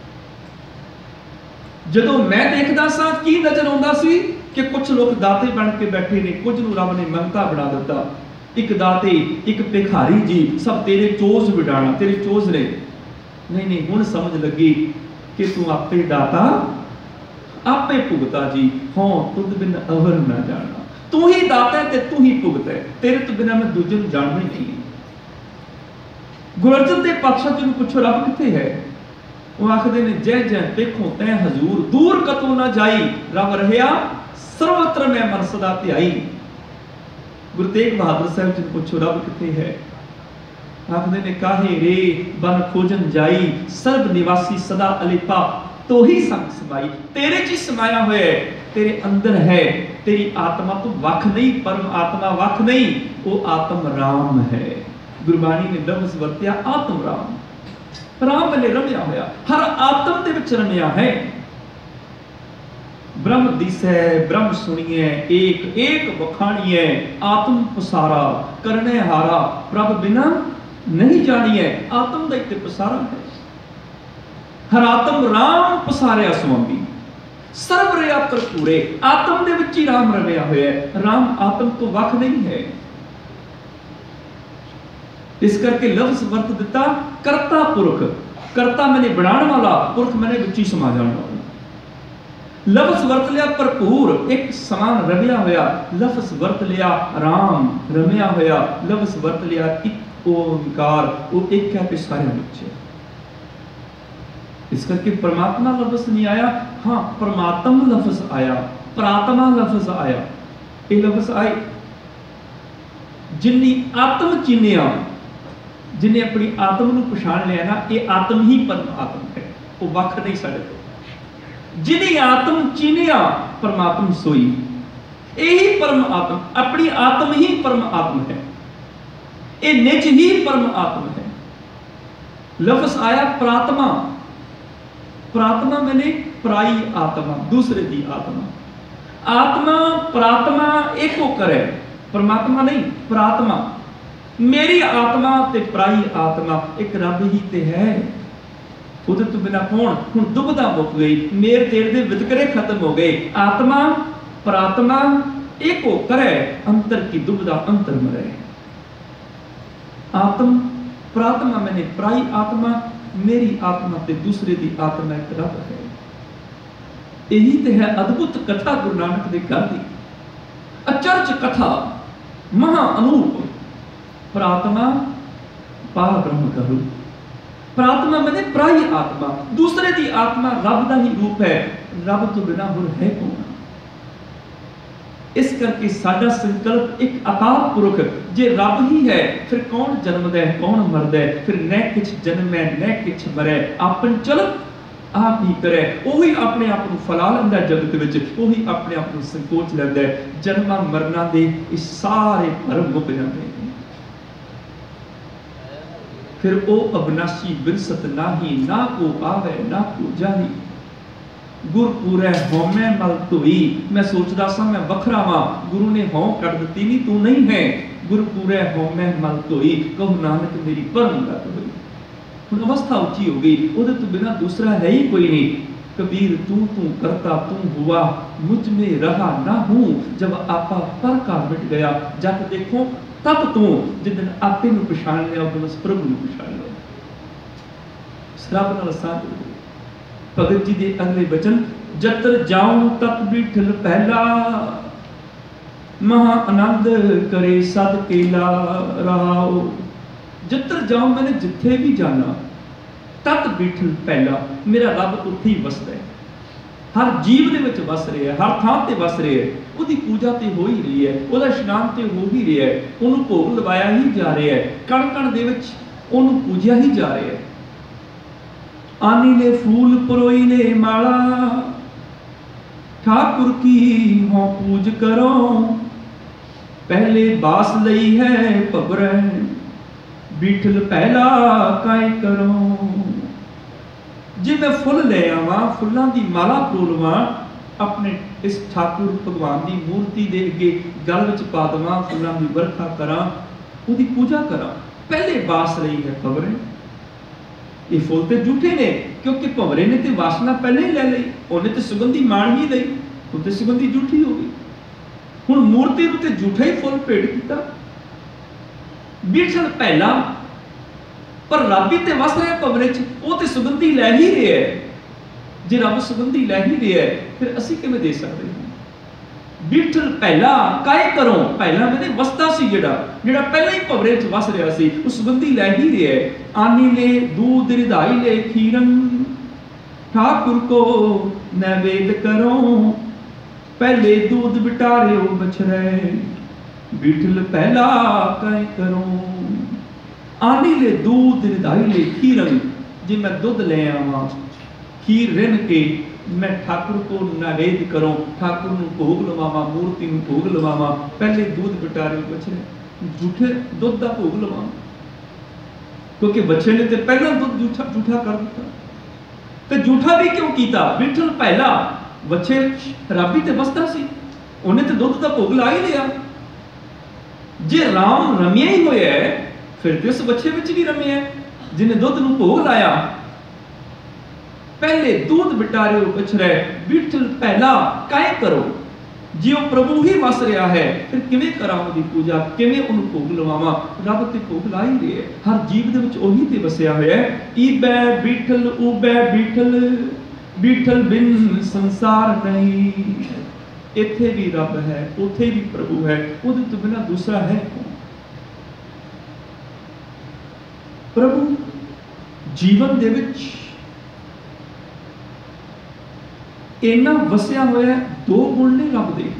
Speaker 1: जदों मैं देखदा सा की नजर आउंदा सी कि कुछ लोग दाते बन के बैठे ने, कुछ नूं रब ने मंगता बना दिता। एक दाते एक भिखारी जी, सब तेरे चोज विडाणा, तेरे चोज ने। नहीं नहीं, हुण समझ लगी कि तू आपे दाता आपे भुगता जी, हों तुद बिन अवर ना जाना। तू ही दाता है ते तू ही भुगता है, तेरे तो बिना मैं दूजे नूं जानना ही नहीं। गुरु अर्जन देव पातशाह जी नूं पुछो रब किथे है? वो आखदे ने जय जय देखो तै हजूर, दूर कतों ना जाई, रब रहया सर्वत्र मैं मन सदा ध्याई। गुरु तेग बहादुर साहब जी नूं पुछो रब किथे है? आखदे ने काहे रे बन खोजन जाई, सर्व निवासी सदा अलिपा, तो ही संग समाई। तेरे च समाया हुआ है, तेरे अंदर है, तेरी आत्मा तो वख नहीं, परम आत्मा वख नहीं, वो आत्म राम है। गुरबाणी ने लफ्ज़ वरत्या आत्म राम, राम वाले रमिया होया, हर आत्म दे विच रमिया है। ब्रह्म दिसै ब्रह्म सुनिए, एक एक बखाणिए, आत्म पसारा करने हारा, प्रभ बिना नहीं जानिए। आत्म दा इत्ते पसारा है, हर आत्म राम पसारिया स्वामी, सर्व रिया भरपूरे, आत्म दे विच ही राम रमिया होया है। राम आत्म तो वख नहीं है। इस करके लफ्ज़ वर्त दिता करता पुरख, करता मैंने बनाने वाला, पुरख मैंने विच ही समा जाने वाला। लफ्ज़ वर्त लिया भरपूर, एक समान रमिया होया, लफ्ज़ वर्त लिया राम रमिया होया, लफ्ज़ वर्त लिया एक ओंकार, वो एक है पे सारे विच। इस करके परमात्मा लफ्ज़ नहीं आया, हाँ परमात्म लफ्ज़ आया, प्रात्मा लफ्ज़ आया। ये लफ्ज़ आए जिन्नी आत्म चिन्हिया, जिन्हें अपनी आत्म नूं पछाण लिया ना, ये आत्म ही परम आत्म है, वो वख नहीं साडे तो। जिन्हें आत्म चिन्हिया परमात्म सोई, यही परम आत्म, अपनी आत्म ही परम आत्म है, ये निज ही परम आत्म है। लफ्ज़ आया प्रात्मा, प्रात्मा मैंने पराई आत्मा, दूसरे दी आत्मा। आत्मा प्रात्मा एको करे, परमात्मा नहीं प्रात्मा। मेरी आत्मा ते पराई आत्मा एक रब ही ते है, उहदे तो बिना कौन? हुण दुबदा मुक गई, मेर तेरे दे वितकरे खत्म हो गए। आत्मा प्रात्मा एको करे, अंतर की दुबदा अंतर मरे। आत्म प्रात्मा मैंने पराई आत्मा, मेरी आत्मा ते दूसरे दी आत्मा एक रब है। यही ते है अद्भुत कथा गुरु नानक दे घर दी, अचरज कथा, महा अनूप। प्रात्मा पार ब्रह्म का रूप, प्रात्मा मैंने पराई आत्मा, दूसरे दी आत्मा रब दा ही रूप है। रब तो बिना होर है कौन? इस करके साडा संकल्प एक अकाल पुरख, जे रब ही है फिर कौन जन्मदा है कौन मरदा है? फिर न किछ जन्मै न किछ मरै, आपन चलत आप ही करे। वही अपने आप को फैला लैंदा जगत विच, वही अपने आप को संकोच लैंदा है। जन्मां मरना दे इस सारे भरम मुक जाते हैं। फिर ओ अविनाशी विरसत नाही, ना को आवे ना को जाही। गुरपुरै होमै मल धोई, मैं सोचदा सा मैं वखरा वां, गुरु ने हों कट दित्ती नहीं, तू नहीं है। गुरपुरै होमै मल धोई, कहो नानक मेरी परम गत होई। हुण अवस्था उची हो गई, उहदे तो बिना दूसरा है ही कोई नहीं। कबीर तू तू करता तू हुआ, मुझ में रहा ना हूं। जब आपा पर का मिट गया, जब देखो तब तू। जिस दिन आपे नूं पछाण लिया, उस दिन उस प्रभु नूं पछाण लिया। रब नाल साथ भगत जी दे अगले वचन, जत्र जाऊं तत बिठल पहला, महा आनंद करे सद केला रहाओ। जत्र जाऊं मैंने जिथे भी जाना, तत बिठल पहला, मेरा रब उत्थे ही वसदा है। हर जीव दे विच वस रहा है, हर थां ते वस रहा है। उहदी पूजा ते हो ही रही है, उहदा इशनान ते हो ही रहा है, उहनूं भोग लवाया ही जा रहा है, कण कण दे विच उहनूं पूजिया ही जा रहा है। आनी ले फूल परोई ले माला, ठाकुर की हो पूज करो। पहले बास लई है भवरै, बीठल पहला काय करो। जे मैं फुल ले आवां, फुल्लां दी माला परोलवां, अपने इस ठाकुर भगवान की मूर्ति दे अगे गल विच पा देवां, फुल्लां दी वर्खा करां, उहदी पूजा करां, पहले वास रही है भंवरे। ये फुल तो झूठे ने, क्योंकि भंवरे ने तो वासना पहले ही ले ली, उन्हें तो सुगंधी मान ही ली, वो तो सुगंधी झूठी हो गई। हुण मूर्ति नूं ते झूठा ही फुल भेंट किया। बीठल पहला, पर रब ही तो वस रहा है भंवरे च, वो तो सुगंधी लै ही रहा है। जे रब सुगंधी लै ही रहा है, फिर असीं किवें दे सकते हैं? बीठल पहला काय करो, पहला मैंने वसता सी जिहड़ा पहला ही भंवरे च वस रहा सी, वो सुगंधी लै ही रहा है। आनी ले दूध रिधाई ले खीरन, ठाकुर को नैवेद्य करो, पहले दूध बिटारे बछड़े, बीठल पहला काय करो। आनी ले दूध रिधाई ले खीरन, जे मैं दुध ले आवां, खीर रिन के मैं ठाकुर को नैवेद्य करूं, ठाकुर को भोग लवावां, मूर्ति को भोग लवावां, पहले दूध बिटारे बछड़े, झूठे दुध का भोग लवावां, क्योंकि बच्चे ने तो पहला दुध झूठा कर दिता। तो झूठा भी क्यों किया? बीठल पहला, बच्चे रब ही तो वसदा सी, उन्हें तो दुध का भोग ला ही लिया। जे राम रमिया ही होया है, फिर तो उस बच्चे विच भी रमिया है, जिन्हें दुध नूं भोग लाया। पहले दूध बिटारे बछड़े, बीठल पहला काय करो। जे वो प्रभु ही वस रहा है, फिर किवें करां उहदी पूजा, किवें उहनूं भोग लवावां? रब ते भोग ला ही रहे है, हर जीव दे विच ओही ते वसिया होया है। ईबे बीठल उबे बीठल, बीठल बिन संसार नहीं। इत्थे भी रब है, उत्थे भी प्रभु है, उहदे तो बिना दूसरा है कौन? प्रभु जीवन दे विच इन्ना वसिया होया। दो गुण ने रब दे,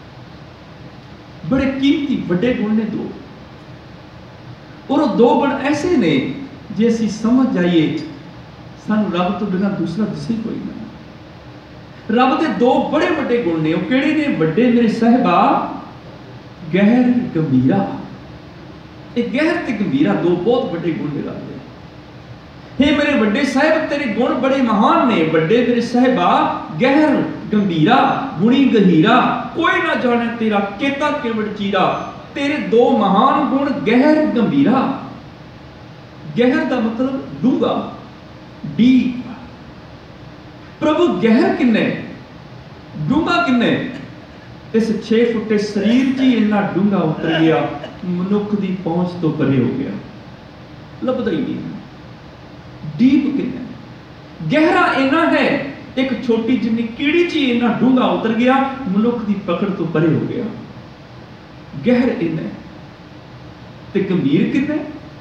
Speaker 1: बड़े कीमती वड्डे गुण ने दो, और वो दो गुण ऐसे ने जे असीं समझ जाइए, सानू रब तो बिना दूसरा दिसे कोई नहीं। रब दे दो बड़े वड्डे गुण ने, वो किहड़े ने? वड्डे मेरे साहिबा गहर गंभीरा। ये गहर ते गंभीरा दो बहुत वड्डे गुण ने रब दे। हे मेरे वड्डे साहिब, तेरे गुण बड़े महान ने। वड्डे मेरे साहिबा गहर गंभीरा, गुणी गहीरा, कोई ना जाने तेरा केता केवट चीरा। तेरे दो महान गुण गहर गंभीरा। गहर का मतलब डूंगा, डीप। प्रभु गहर किन्ने, डूंगा किन्ने? इस 6 फुटे शरीर च ही इन्ना डूंगा उतर गया, मनुख की पहुंच तो परे हो गया, लभदा ही नहीं। डीप कितना, गहरा इन्ना है, एक छोटी जिन्नी कीड़ी च इन्ना डूंगा उतर गया, मनुख की पकड़ तो परे हो गया। गहर इन्ना ते गंभीर कितना?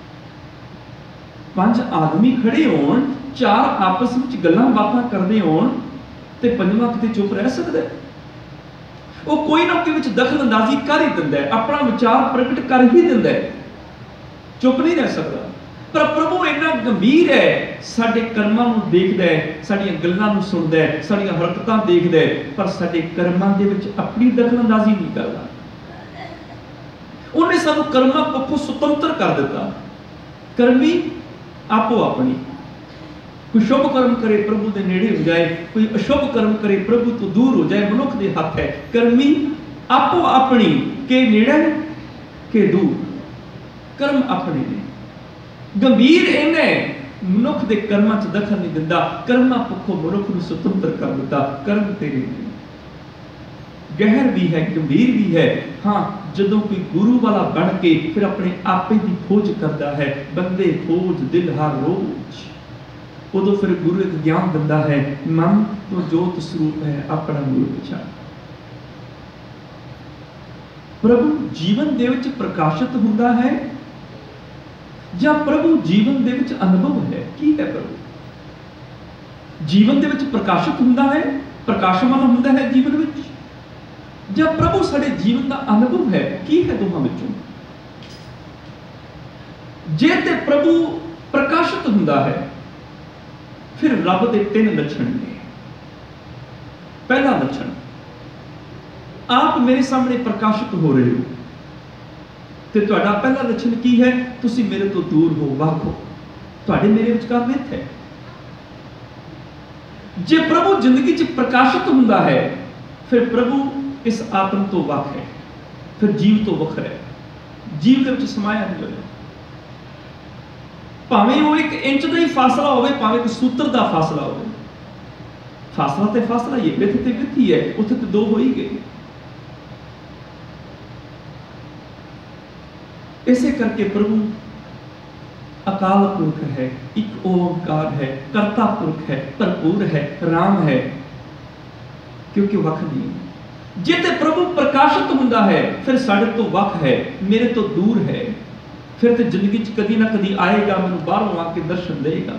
Speaker 1: 5 आदमी खड़े होण, 4 आपस में गल्लां बातां करदे होण, ते पंजवां किते चुप रह सकदा है? वो कोई ना कोई दखल अंदाजी कर ही दिंदा है, अपना विचार प्रगट कर ही दिंदा है, चुप नहीं रह सकता। पर प्रभु इन्ना गंभीर है, साडे कर्मां नूं देखदा है, साडीआं गल्लां नूं सुणदा है, साडीआं हरकतां देखदा है, पर साडे कर्मां दे विच अपनी दखल अंदाजी नहीं करदा। उन्हें सानूं कर्मां पक्षों सुतंत्र कर दिता। कर्मी आपो अपनी, कोई शुभ कर्म करे प्रभु के नेड़े हो जाए, कोई अशुभ कर्म करे प्रभु तो दूर हो जाए, मनुख के हाथ है। कर्मी आपो अपनी, के नेड़े के दूर, कर्म अपने ने। गंभीर इन्हें मनुख के कर्मां च दखल नहीं दिंदा, कर्मां पक्षों मनुख नूं सुतंत्र कर दिता। कर्म तेरे ने। गहर भी है, गंभीर भी है। हाँ, जदों कोई गुरु वाला बन के फिर अपने आपे की खोज करता है, बंदे खोज दिल हर रोज, उदों फिर गुरु एक ज्ञान दिंदा है, मन तो जोत स्वरूप है अपना गुरु पछाण। प्रभु जीवन दे विच प्रकाशित हुंदा है, ਜਾਂ प्रभु जीवन दे विच अनुभव है? की है प्रभु जीवन दे विच प्रकाशित हुंदा है, प्रकाशमान हुंदा है जीवन विच, ਜਾਂ प्रभु साडे जीवन का अनुभव है? की है दोहां विचों? जे ते प्रभु प्रकाशित हुंदा है, फिर रब दे 3 लक्षण ने। पहला लक्षण, आप मेरे सामने प्रकाशित हो रहे हो, ਤੇ ਤੁਹਾਡਾ ਪਹਿਲਾ ਲੱਛਣ ਕੀ ਹੈ? ਤੁਸੀਂ ਮੇਰੇ ਤੋਂ ਦੂਰ ਹੋ, ਵੱਖ ਹੋ, ਤੁਹਾਡੇ ਮੇਰੇ ਵਿਚਕਾਰ ਮਿੱਥ ਹੈ। ਜੇ ਪ੍ਰਭੂ ਜ਼ਿੰਦਗੀ 'ਚ ਪ੍ਰਕਾਸ਼ਿਤ ਹੁੰਦਾ ਹੈ, ਫਿਰ ਪ੍ਰਭੂ ਇਸ ਆਤਮ ਤੋਂ ਵੱਖ ਹੈ, ਫਿਰ ਜੀਵ ਤੋਂ ਵੱਖਰਾ ਹੈ, ਜੀਵ ਦੇ ਵਿੱਚ ਸਮਾਇਆ ਨਹੀਂ ਹੋਇਆ। ਭਾਵੇਂ ਉਹ 1 ਇੰਚ ਦਾ ਹੀ ਫਾਸਲਾ ਹੋਵੇ, ਭਾਵੇਂ ਇੱਕ ਸੂਤਰ ਦਾ ਫਾਸਲਾ ਹੋਵੇ, ਫਾਸਲਾ ਤੇ ਫਾਸਲਾ ਹੀ ਹੈ, ਵਿੱਥ ਤੇ ਵਿੱਥ ਹੀ ਹੈ, ਉੱਥੇ ਤੇ ਦੋ ਹੋ ਹੀ ਗਏ। ਇਸੇ ਕਰਕੇ ਪ੍ਰਭੂ ਅਕਾਲ ਪੁਰਖ ਹੈ, ਇੱਕ ਓੰਕਾਰ ਹੈ, ਕਰਤਾ ਪੁਰਖ ਹੈ, ਭਰਪੂਰ ਹੈ, ਰਾਮ ਹੈ, ਕਿਉਂਕਿ ਵੱਖ ਨਹੀਂ। ਜੇ ਤੇ ਪ੍ਰਭੂ ਪ੍ਰਕਾਸ਼ਿਤ ਹੁੰਦਾ ਹੈ, ਫਿਰ ਸਾਡੇ ਤੋਂ ਵੱਖ ਹੈ, ਮੇਰੇ ਤੋਂ ਦੂਰ ਹੈ, ਫਿਰ ਤੇ ਜ਼ਿੰਦਗੀ 'ਚ ਕਦੀ ਨਾ ਕਦੀ ਆਏਗਾ, ਮੈਨੂੰ ਬਾਹਰੋਂ ਆ ਕੇ ਦਰਸ਼ਨ ਦੇਗਾ।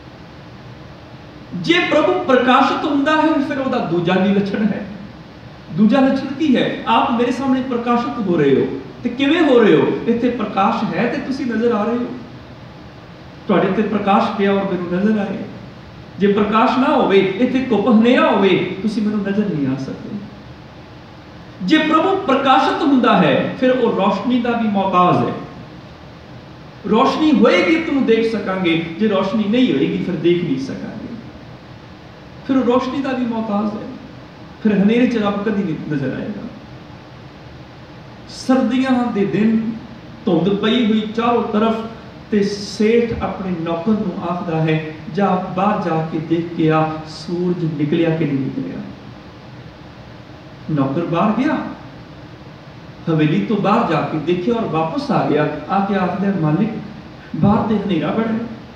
Speaker 1: ਜੇ ਪ੍ਰਭੂ ਪ੍ਰਕਾਸ਼ਿਤ ਹੁੰਦਾ ਹੈ, ਫਿਰ ਉਹਦਾ ਦੂਜਾ ਵੀ ਲੱਛਣ ਹੈ। ਦੂਜਾ ਲੱਛਣ ਕੀ ਹੈ? ਆਪ ਮੇਰੇ ਸਾਹਮਣੇ ਪ੍ਰਕਾਸ਼ਿਤ ਹੋ ਰਹੇ ਹੋ। ਤੇ ਕਿਵੇਂ ਹੋ ਰਹੇ ਹੋ? ਇੱਥੇ ਪ੍ਰਕਾਸ਼ ਹੈ ਤੇ ਤੁਸੀਂ ਨਜ਼ਰ ਆ ਰਹੇ ਹੋ। ਤੁਹਾਡੇ ਤੇ ਪ੍ਰਕਾਸ਼ ਪਿਆ ਔਰ ਮੈਨੂੰ ਨਜ਼ਰ ਆਏ। ਜੇ ਪ੍ਰਕਾਸ਼ ਨਾ ਹੋਵੇ, ਇੱਥੇ ਧੁੱਪ ਹਨੇਰਾ ਹੋਵੇ, ਤੁਸੀਂ ਮੈਨੂੰ ਨਜ਼ਰ ਨਹੀਂ ਆ ਸਕਦੇ। ਜੇ ਪ੍ਰਭੂ ਪ੍ਰਕਾਸ਼ਿਤ ਹੁੰਦਾ ਹੈ, ਫਿਰ ਉਹ ਰੋਸ਼ਨੀ ਦਾ ਵੀ ਮੁਹਤਾਜ ਹੈ। ਰੋਸ਼ਨੀ ਹੋਏਗੀ ਤੁਹਾਨੂੰ ਦੇਖ ਸਕਾਂਗੇ, ਜੇ ਰੋਸ਼ਨੀ ਨਹੀਂ ਹੋਏਗੀ ਫਿਰ ਦੇਖ ਨਹੀਂ ਸਕਾਂਗੇ। ਫਿਰ ਰੋਸ਼ਨੀ ਦਾ ਵੀ ਮੁਹਤਾਜ ਹੈ, ਫਿਰ ਹਨੇਰੇ 'ਚ ਰੱਬ ਕਦੀ ਨਹੀਂ ਨਜ਼ਰ ਆਏਗਾ। ਸਰਦੀਆਂ ਦੇ ਦਿਨ ਧੁੰਦ ਪਈ ਹੋਈ ਚਾਰੋਂ ਤਰਫ, ਤੇ ਸੇਠ ਆਪਣੇ ਨੌਕਰ ਨੂੰ ਆਖਦਾ ਹੈ, ਜਾ ਬਾਹਰ ਜਾ ਕੇ ਦੇਖ ਕੇ ਆ, ਸੂਰਜ ਨਿਕਲਿਆ ਕਿ ਨਹੀਂ ਨਿਕਲਿਆ। ਨੌਕਰ ਬਾਹਰ ਗਿਆ, ਹਵੇਲੀ ਤੋਂ ਬਾਹਰ ਜਾ ਕੇ ਦੇਖਿਆ ਔਰ ਵਾਪਸ ਆ ਗਿਆ। ਆ ਕੇ ਆਖਦਾ, ਮਾਲਿਕ ਬਾਹਰ ਤੇ ਹਨੇਰਾ ਬੜਾ।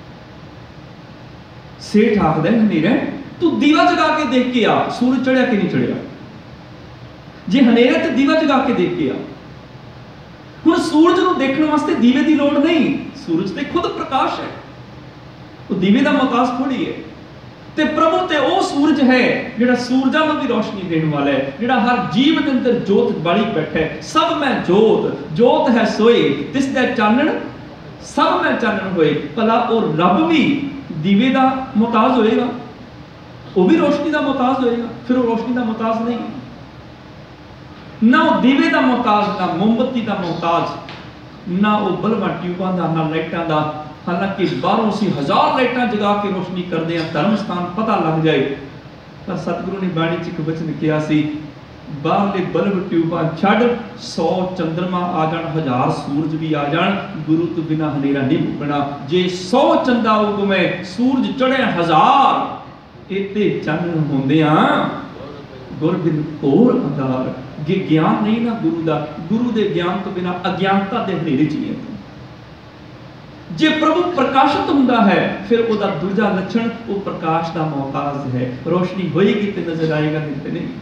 Speaker 1: ਸੇਠ ਆਖਦਾ, ਹਨੇਰਾ? ਤੂੰ ਦੀਵਾ ਜਗਾ ਕੇ ਦੇਖ ਕੇ ਆ, ਸੂਰਜ ਚੜਿਆ ਕਿ ਨਹੀਂ ਚੜਿਆ। ਜੇ ਹਨੇਰਾ ਤੇ ਦੀਵਾ ਜਗਾ ਕੇ ਦੇਖ ਕੇ ਆ। ਹੁਣ ਸੂਰਜ ਨੂੰ ਦੇਖਣ ਵਾਸਤੇ ਦੀਵੇ ਦੀ ਲੋੜ ਨਹੀਂ, ਸੂਰਜ ਤੇ ਖੁਦ ਪ੍ਰਕਾਸ਼ ਹੈ, ਉਹ ਦੀਵੇ ਦਾ ਮੁਹਤਾਜ ਥੋੜੀ ਹੈ। ਤੇ ਪ੍ਰਭੂ ਤੇ ਉਹ ਸੂਰਜ ਹੈ ਜਿਹੜਾ ਸੂਰਜਾਂ ਨੂੰ ਵੀ ਰੋਸ਼ਨੀ ਦੇਣ ਵਾਲਾ ਹੈ, ਜਿਹੜਾ ਹਰ ਜੀਵ ਦੇ ਅੰਦਰ ਜੋਤ ਬਾਲੀ ਬੈਠਾ ਹੈ। ਸਭ ਮੈਂ ਜੋਤ, ਜੋਤ ਹੈ ਸੋਏ ਤਿਸ ਦਾ ਚਾਨਣ, ਸਭ ਮੈਂ ਚਾਨਣ ਹੋਏ। ਭਲਾ ਉਹ ਰੱਬ ਵੀ ਦੀਵੇ ਦਾ ਮੁਹਤਾਜ ਹੋਏਗਾ? ਉਹ ਵੀ ਰੋਸ਼ਨੀ ਦਾ ਮੁਹਤਾਜ ਹੋਏਗਾ? ਫਿਰ ਉਹ ਰੋਸ਼ਨੀ ਦਾ ਮੁਹਤਾਜ ਨਹੀਂ, ਨਾ ਉਹ ਦੀਵੇ ਦਾ ਮੁਹਤਾਜ, ਨਾ ਮੋਮਬੱਤੀ ਦਾ ਮੁਹਤਾਜ, ਨਾ ਉਹ ਬਲਬਾਂ ਟਿਊਬਾਂ ਦਾ, ਨਾ ਲਾਈਟਾਂ ਦਾ। ਹਾਲਾਂਕਿ ਬਾਹਰੋਂ ਅਸੀਂ 1000 ਲਾਈਟਾਂ ਜਗਾ ਕੇ ਰੋਸ਼ਨੀ ਕਰਦੇ ਹਾਂ, ਧਰਮ ਸਥਾਨ ਪਤਾ ਲੱਗ ਜਾਏ। ਪਰ ਸਤਿਗੁਰੂ ਨੇ ਬਾਣੀ 'ਚ ਇੱਕ ਵਚਨ ਕਿਹਾ ਸੀ, ਬਾਹਰਲੇ ਬਲਬ ਟਿਊਬਾਂ ਛੱਡ, 100 ਚੰਦਰਮਾ ਆ ਜਾਣ, 1000 ਸੂਰਜ ਵੀ ਆ ਜਾਣ, ਗੁਰੂ ਤੋਂ ਬਿਨਾਂ ਹਨੇਰਾ ਨਹੀਂ ਮੁੱਕਣਾ। ਜੇ 100 ਚੰਦਾ ਉਗਮੇ, ਸੂਰਜ ਚੜ੍ਹੇ 1000, ਇੱਥੇ ਚਾਨਣ ਹੁੰਦਿਆਂ ਗੁਰ ਬਿਨ ਘੋਰ ਅੰਧਾਰ। ਜੇ ਗਿਆਨ ਨਹੀਂ ਨਾ ਗੁਰੂ ਦਾ, ਗੁਰੂ ਦੇ ਗਿਆਨ ਤੋਂ ਬਿਨਾਂ ਅਗਿਆਨਤਾ ਦੇ ਹਨੇਰੇ 'ਚ ਹੀ ਹੈ। ਜੇ ਪ੍ਰਭੂ ਪ੍ਰਕਾਸ਼ਿਤ ਹੁੰਦਾ ਹੈ, ਫਿਰ ਉਹਦਾ ਦੂਜਾ ਲੱਛਣ ਉਹ ਪ੍ਰਕਾਸ਼ ਦਾ ਮੁਹਤਾਜ ਹੈ। ਰੋਸ਼ਨੀ ਹੋਏਗੀ ਤੇ ਨਜ਼ਰ ਆਏਗਾ, ਨਹੀਂ ਤੇ ਨਹੀਂ।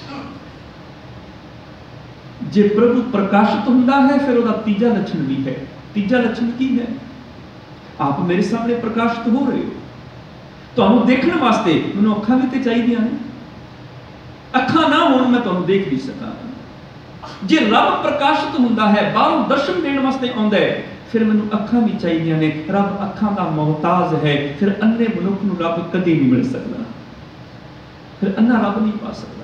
Speaker 1: ਜੇ ਪ੍ਰਭੂ ਪ੍ਰਕਾਸ਼ਿਤ ਹੁੰਦਾ ਹੈ, ਫਿਰ ਉਹਦਾ ਤੀਜਾ ਲੱਛਣ ਵੀ ਹੈ। ਤੀਜਾ ਲੱਛਣ ਕੀ ਹੈ? ਆਪ ਮੇਰੇ ਸਾਹਮਣੇ ਪ੍ਰਕਾਸ਼ਿਤ ਹੋ ਰਹੇ ਹੋ। ਤੁਹਾਨੂੰ ਦੇਖਣ ਵਾਸਤੇ ਮੈਨੂੰ ਅੱਖਾਂ ਵੀ ਤੇ ਚਾਹੀਦੀਆਂ ਨੇ। ਅੱਖਾਂ ਨਾ ਹੋਣ ਮੈਂ ਤੁਹਾਨੂੰ ਦੇਖ ਨਹੀਂ ਸਕਾਂ। ਜੇ ਰੱਬ ਪ੍ਰਕਾਸ਼ਿਤ ਹੁੰਦਾ ਹੈ, ਬਾਹਰੋਂ ਦਰਸ਼ਨ ਦੇਣ ਵਾਸਤੇ ਆਉਂਦਾ ਹੈ, ਫਿਰ ਮੈਨੂੰ ਅੱਖਾਂ ਵੀ ਚਾਹੀਦੀਆਂ ਨੇ। ਰੱਬ ਅੱਖਾਂ ਦਾ ਮੁਹਤਾਜ ਹੈ, ਫਿਰ ਅੰਨੇ ਮਨੁੱਖ ਨੂੰ ਰੱਬ ਕਦੇ ਨਹੀਂ ਮਿਲ ਸਕਦਾ, ਫਿਰ ਅੰਨਾ ਰੱਬ ਨਹੀਂ ਪਾ ਸਕਦਾ।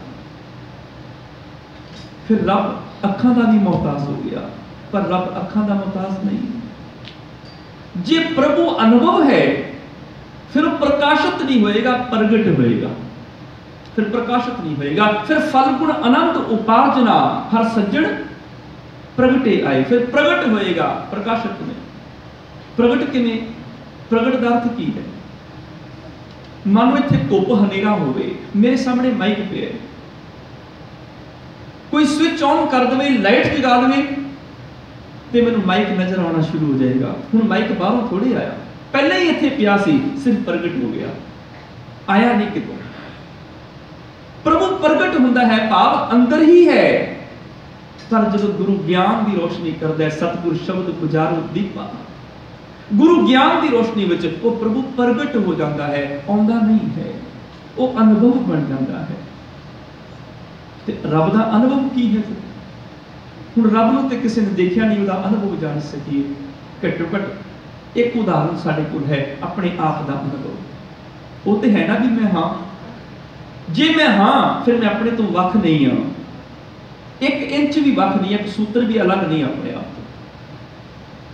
Speaker 1: ਫਿਰ ਰੱਬ ਅੱਖਾਂ ਦਾ ਵੀ ਮੁਹਤਾਜ ਹੋ ਗਿਆ, ਪਰ ਰੱਬ ਅੱਖਾਂ ਦਾ ਮੁਹਤਾਜ ਨਹੀਂ। ਜੇ ਪ੍ਰਭੂ ਅਨੁਭਵ ਹੈ, ਫਿਰ ਉਹ ਪ੍ਰਕਾਸ਼ਿਤ ਨਹੀਂ ਹੋਏਗਾ, ਪ੍ਰਗਟ ਹੋਏਗਾ। ਫਿਰ ਪ੍ਰਕਾਸ਼ਿਤ ਨਹੀਂ ਹੋਏਗਾ। ਫਿਰ ਫਲ ਗੁਣ ਅਨੰਤ ਉਪਾਰਜਨਾ ਹਰ ਸੱਜਣ ਪ੍ਰਗਟੇ ਆਏ। ਫਿਰ ਪ੍ਰਗਟ ਹੋਏਗਾ, ਪ੍ਰਕਾਸ਼ਿਤ ਨਹੀਂ। ਪ੍ਰਗਟ ਕਿਵੇਂ? ਪ੍ਰਗਟ ਦਾ ਅਰਥ ਕੀ ਹੈ? ਮੰਨ ਲਓ ਇੱਥੇ ਧੁੱਪ ਹਨੇਰਾ ਹੋਵੇ, ਮੇਰੇ ਸਾਹਮਣੇ ਮਾਈਕ ਪਿਆ, ਕੋਈ ਸਵਿਚ ਆਨ ਕਰ ਦੇਵੇ, ਲਾਈਟ ਜਗਾ ਦੇਵੇ, ਤੇ ਮੈਨੂੰ ਮਾਈਕ ਨਜ਼ਰ ਆਉਣਾ ਸ਼ੁਰੂ ਹੋ ਜਾਏਗਾ। ਹੁਣ ਮਾਈਕ ਬਾਹਰੋਂ ਥੋੜੇ ਆਇਆ, ਪਹਿਲਾਂ ਹੀ ਇੱਥੇ ਪਿਆ ਸੀ, ਸਿਰਫ ਪ੍ਰਗਟ ਹੋ ਗਿਆ, ਆਇਆ ਨਹੀਂ ਕਿਤੋਂ। ਪ੍ਰਭੂ ਪ੍ਰਗਟ ਹੁੰਦਾ ਹੈ, ਭਾਵ ਅੰਦਰ ਹੀ ਹੈ। ਪਰ ਜਦੋਂ ਗੁਰੂ ਗਿਆਨ ਦੀ ਰੋਸ਼ਨੀ ਕਰਦਾ ਹੈ, ਸਤਿਗੁਰ ਸ਼ਬਦ ਗੁਜਾਰੋ ਦੀਪਾ, ਗੁਰੂ ਗਿਆਨ ਦੀ ਰੋਸ਼ਨੀ ਵਿੱਚ ਉਹ ਪ੍ਰਭੂ ਪ੍ਰਗਟ ਹੋ ਜਾਂਦਾ ਹੈ, ਆਉਂਦਾ ਨਹੀਂ ਹੈ, ਉਹ ਅਨੁਭਵ ਬਣ ਜਾਂਦਾ ਹੈ। ਤੇ ਰੱਬ ਦਾ ਅਨੁਭਵ ਕੀ ਹੈ? ਹੁਣ ਰੱਬ ਨੂੰ ਤੇ ਕਿਸੇ ਨੇ ਦੇਖਿਆ ਨਹੀਂ, ਉਹਦਾ ਅਨੁਭਵ ਜਾਣ ਸਕੀਏ। ਘੱਟੋ ਘੱਟ ਇੱਕ ਉਦਾਹਰਨ ਸਾਡੇ ਕੋਲ ਹੈ, ਆਪਣੇ ਆਪ ਦਾ ਅਨੁਭਵ। ਉਹ ਤੇ ਹੈ ਨਾ ਵੀ ਮੈਂ ਹਾਂ। ਜੇ ਮੈਂ ਹਾਂ, ਫਿਰ ਮੈਂ ਆਪਣੇ ਤੋਂ ਵੱਖ ਨਹੀਂ ਹਾਂ, 1 ਇੰਚ ਵੀ ਵੱਖ ਨਹੀਂ, ਇੱਕ ਸੂਤਰ ਵੀ ਅਲੱਗ ਨਹੀਂ ਆਪਣੇ ਆਪ ਤੋਂ।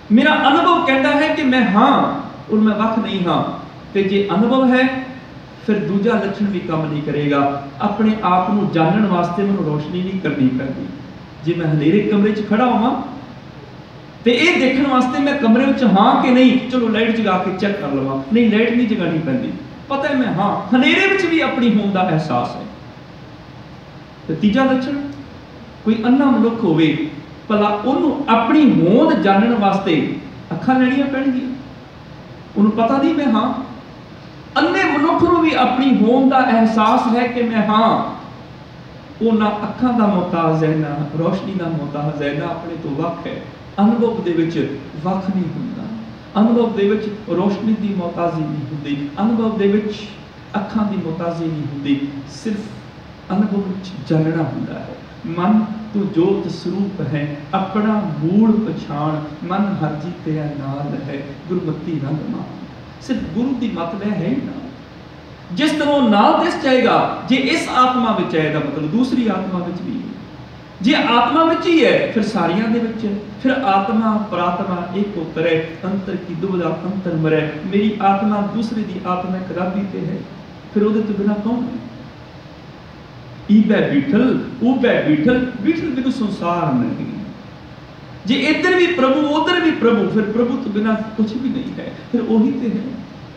Speaker 1: मेरा अनुभव कहता है कि मैं हाँ और मैं वख नहीं हाँ। तो जे अनुभव है फिर दूजा लक्षण भी काम नहीं करेगा। अपने आप को जानने वास्ते मैं रोशनी नहीं करनी पैंदी। जे मैं हनेरे कमरे च खड़ा होवां तो यह देखने वास्ते मैं कमरे में हाँ कि नहीं, चलो लाइट जगा के चेक कर लवां, नहीं लाइट नहीं जगानी पैंदी, पता है मैं हाँ हनेरे में भी अपनी होंद का एहसास है। तो तीजा लक्षण कोई अन्ना मनुख होवे भला उन्होंने अपनी होंद जानने वास्ते अखां लैणियां पैणगियां। उन्होंने पता नहीं मैं हाँ। अन्ने मनुख को भी अपनी होंद का एहसास है कि मैं हाँ। वो ना अखां का मोहताज है, ना रोशनी का मोहताज है, ना अपने तो वख है। अनुभव दे विच वख नहीं हुंदा, अनुभव दे विच रोशनी की मोहताजी नहीं हुंदी, अनुभव दे विच अखां की मोहताजी नहीं हुंदी। सिर्फ अनुभव जानना हुंदा है। मन तू जोत स्वरूप है, अपना मूल पछाण, मन हर जी तेरा नाल है, गुरमती रंग मान। सिर्फ गुरु की मत लै है ही ना। जिस तरह नाल दिस जाएगा, जे इस आत्मा विच है दा मतलब दूसरी आत्मा विच भी है। जे आत्मा विच ही है फिर सारियां दे विच है। फिर आत्मा प्रात्मा एक होकर है, अंतर की दुविधा अंतर मरै। मेरी आत्मा दूसरे की आत्मा कदापि ते है, फिर उहदे तो बिना कौन है। ईबै बीठल ऊबै बीठल, बीठल बिनु संसार नहीं। जे इधर भी प्रभु उधर भी प्रभु, फिर प्रभु तो बिना कुछ भी नहीं है, फिर वही तो है।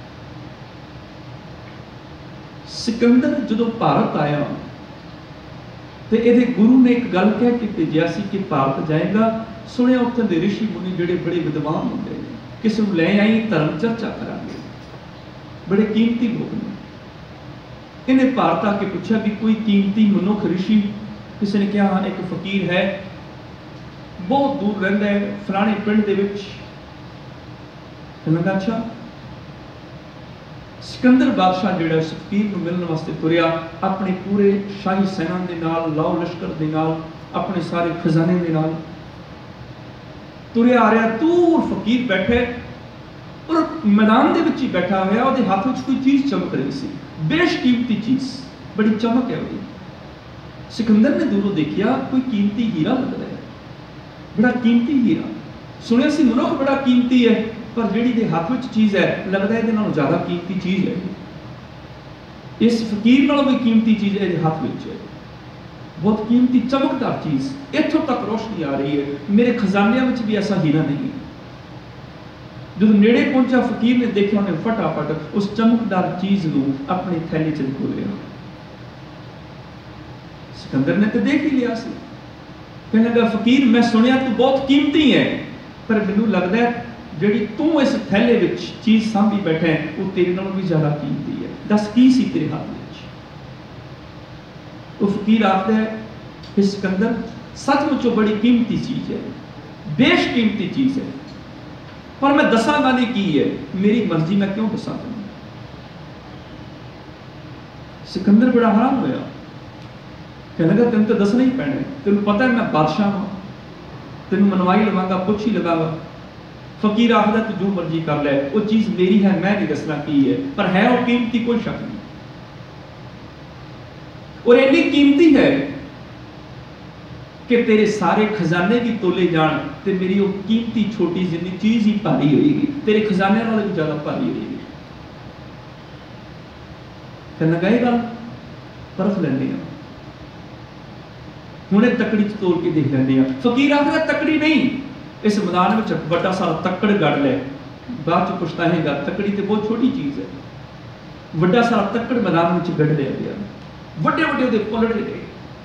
Speaker 1: सिकंदर जो भारत आया तो ये गुरु ने एक गल कह के भेजा सी कि भारत जाएगा। सुनिया उत्थे दे ऋषि मुनि जिहड़े बड़े विद्वान होंदे ने, किसी नूं लै आई धर्म चर्चा करांगे, बड़े कीमती लोग ने। इन्हें भारत आके पूछा भी कोई कीमती मनुख ऋषि, किसी ने कहा एक फकीर है, बहुत दूर रहिंदा है फलाने पिंड दे विच। लगा अच्छा। सिकंदर बादशाह जिहड़ा उस फकीर नूं मिलण वास्ते तुरिया, अपने पूरे शाही सेना दे नाल, लाओ लश्कर दे नाल, अपने सारे खजाने दे नाल तुरिया आ रहा। दूर फकीर बैठे और मैदान दे विच ही बैठा होया, उहदे हाथ विच कोई चीज़ चमक रही सी, बेशकीमती चीज़, बड़ी चमक है वो। सिकंदर ने दूरों देखिया कोई कीमती हीरा लग रहा है, बड़ा कीमती हीरा। सुनिया सी मनुख बड़ा कीमती है, पर जिहड़ी दे हाथ विच चीज़ है लगता है इहदे नालों ज़्यादा कीमती चीज़ है। इस फकीर नालों भी कीमती चीज़ है हाथ विच है, बहुत कीमती चमकदार चीज़। इत्थों तक रोशनी आ रही है, मेरे खजानिया में भी ऐसा हीरा नहीं है। जो नेड़े पहुंचा फकीर ने देखा, उन्हें फटाफट उस चमकदार चीज को अपने थैले च खोलिया। सिकंदर ने तो देख ही लिया सी। कहने लगा फकीर मैं सुनिया तू बहुत कीमती है, पर मैनू लगता है जिहड़ी तू इस थैले विच चीज सांभी बैठा है वो तेरे नालों भी ज्यादा कीमती है। दस की सी तेरे हाथ विच? वो फकीर आखदा है कि सिकंदर सचमुच बड़ी कीमती चीज है, बेशकीमती चीज है, पर मैं दसांगा नहीं की है, मेरी मर्जी मैं क्यों दसा दूं। सिकंदर बड़ा हैरान होया, कहने लगा तेन तो दसना ही पैना, तेन पता है मैं बादशाह हाँ, तेन मनवाई लवांगा, पुछ ही लगांगा। फकीर आखदा तू जो मर्जी कर ले, वो चीज मेरी है, मैं नहीं दसना की है, पर है वो कीमती, कोई शक नहीं। और इतनी कीमती है कि तेरे सारे खजाने भी तोले जान ते मेरी वो कीमती छोटी जिन्नी चीज ही भारी होगी, तेरे खजाने नालों भी ज्यादा भारी होगी। कहने लगा ये गल परख लैंदे आ, हुणे तकड़ी च तोल के देख लैंदे आ। फकीर आखदा तकड़ी नहीं, इस मैदान में बड़ा सारा तक्कड़ गढ़ ले, बाद च पछताएगा, तकड़ी तो बहुत छोटी चीज है। बड़ा सारा तक्कड़ मैदान में गढ़ लिया गया, वड्डे वड्डे पलड़े गए।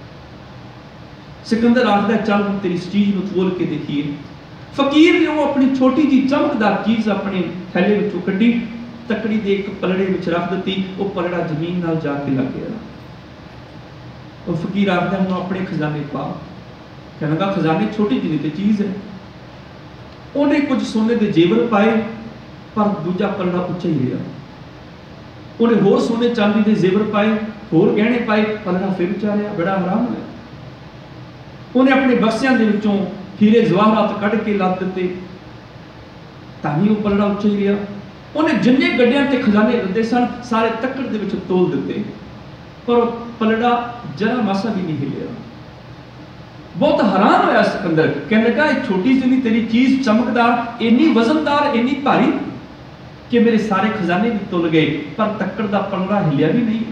Speaker 1: सिकंदर आखदा चल हम तेरी इस चीज को तोल के देखिए। फकीर ने वो अपनी छोटी जी चमकदार चीज अपने थैले विचों कड्डी, तकड़ी दे एक पलड़े विच रख दी, वो पलड़ा जमीन नाल जाके लग गया। और फकीर आखदा हूं अपने खजाने पा। कहने लगा खजाने छोटी जी तो चीज है। उन्हें कुछ सोने के जेवर पाए, पर दूजा पलड़ा उच्चा ही रहा। उन्हें होर सोने चांदी के जेवर पाए, होर गहने पाए, पलड़ा फिर उच्चा रहा। बड़ा हैरान होया। उन्हें अपने बक्सियां दे विचों हीरे जवाहरात कढ़ के लद दिते, तां वो पलड़ा उच्चा ही रहा। उन्हें जिन्ने गड्डियां ते खजाने लदे सन सारे तक्कड़ दे विच तोल दिते, पर पलड़ा जरा मासा भी नहीं हिलिया। बहुत हैरान होया सिकंदर, कहने लगा छोटी सी तेरी चीज चमकदार, इन्नी वजनदार, इन्नी भारी कि मेरे सारे खजाने भी तुल गए, पर तक्कड़ दा पलड़ा हिलिया भी नहीं।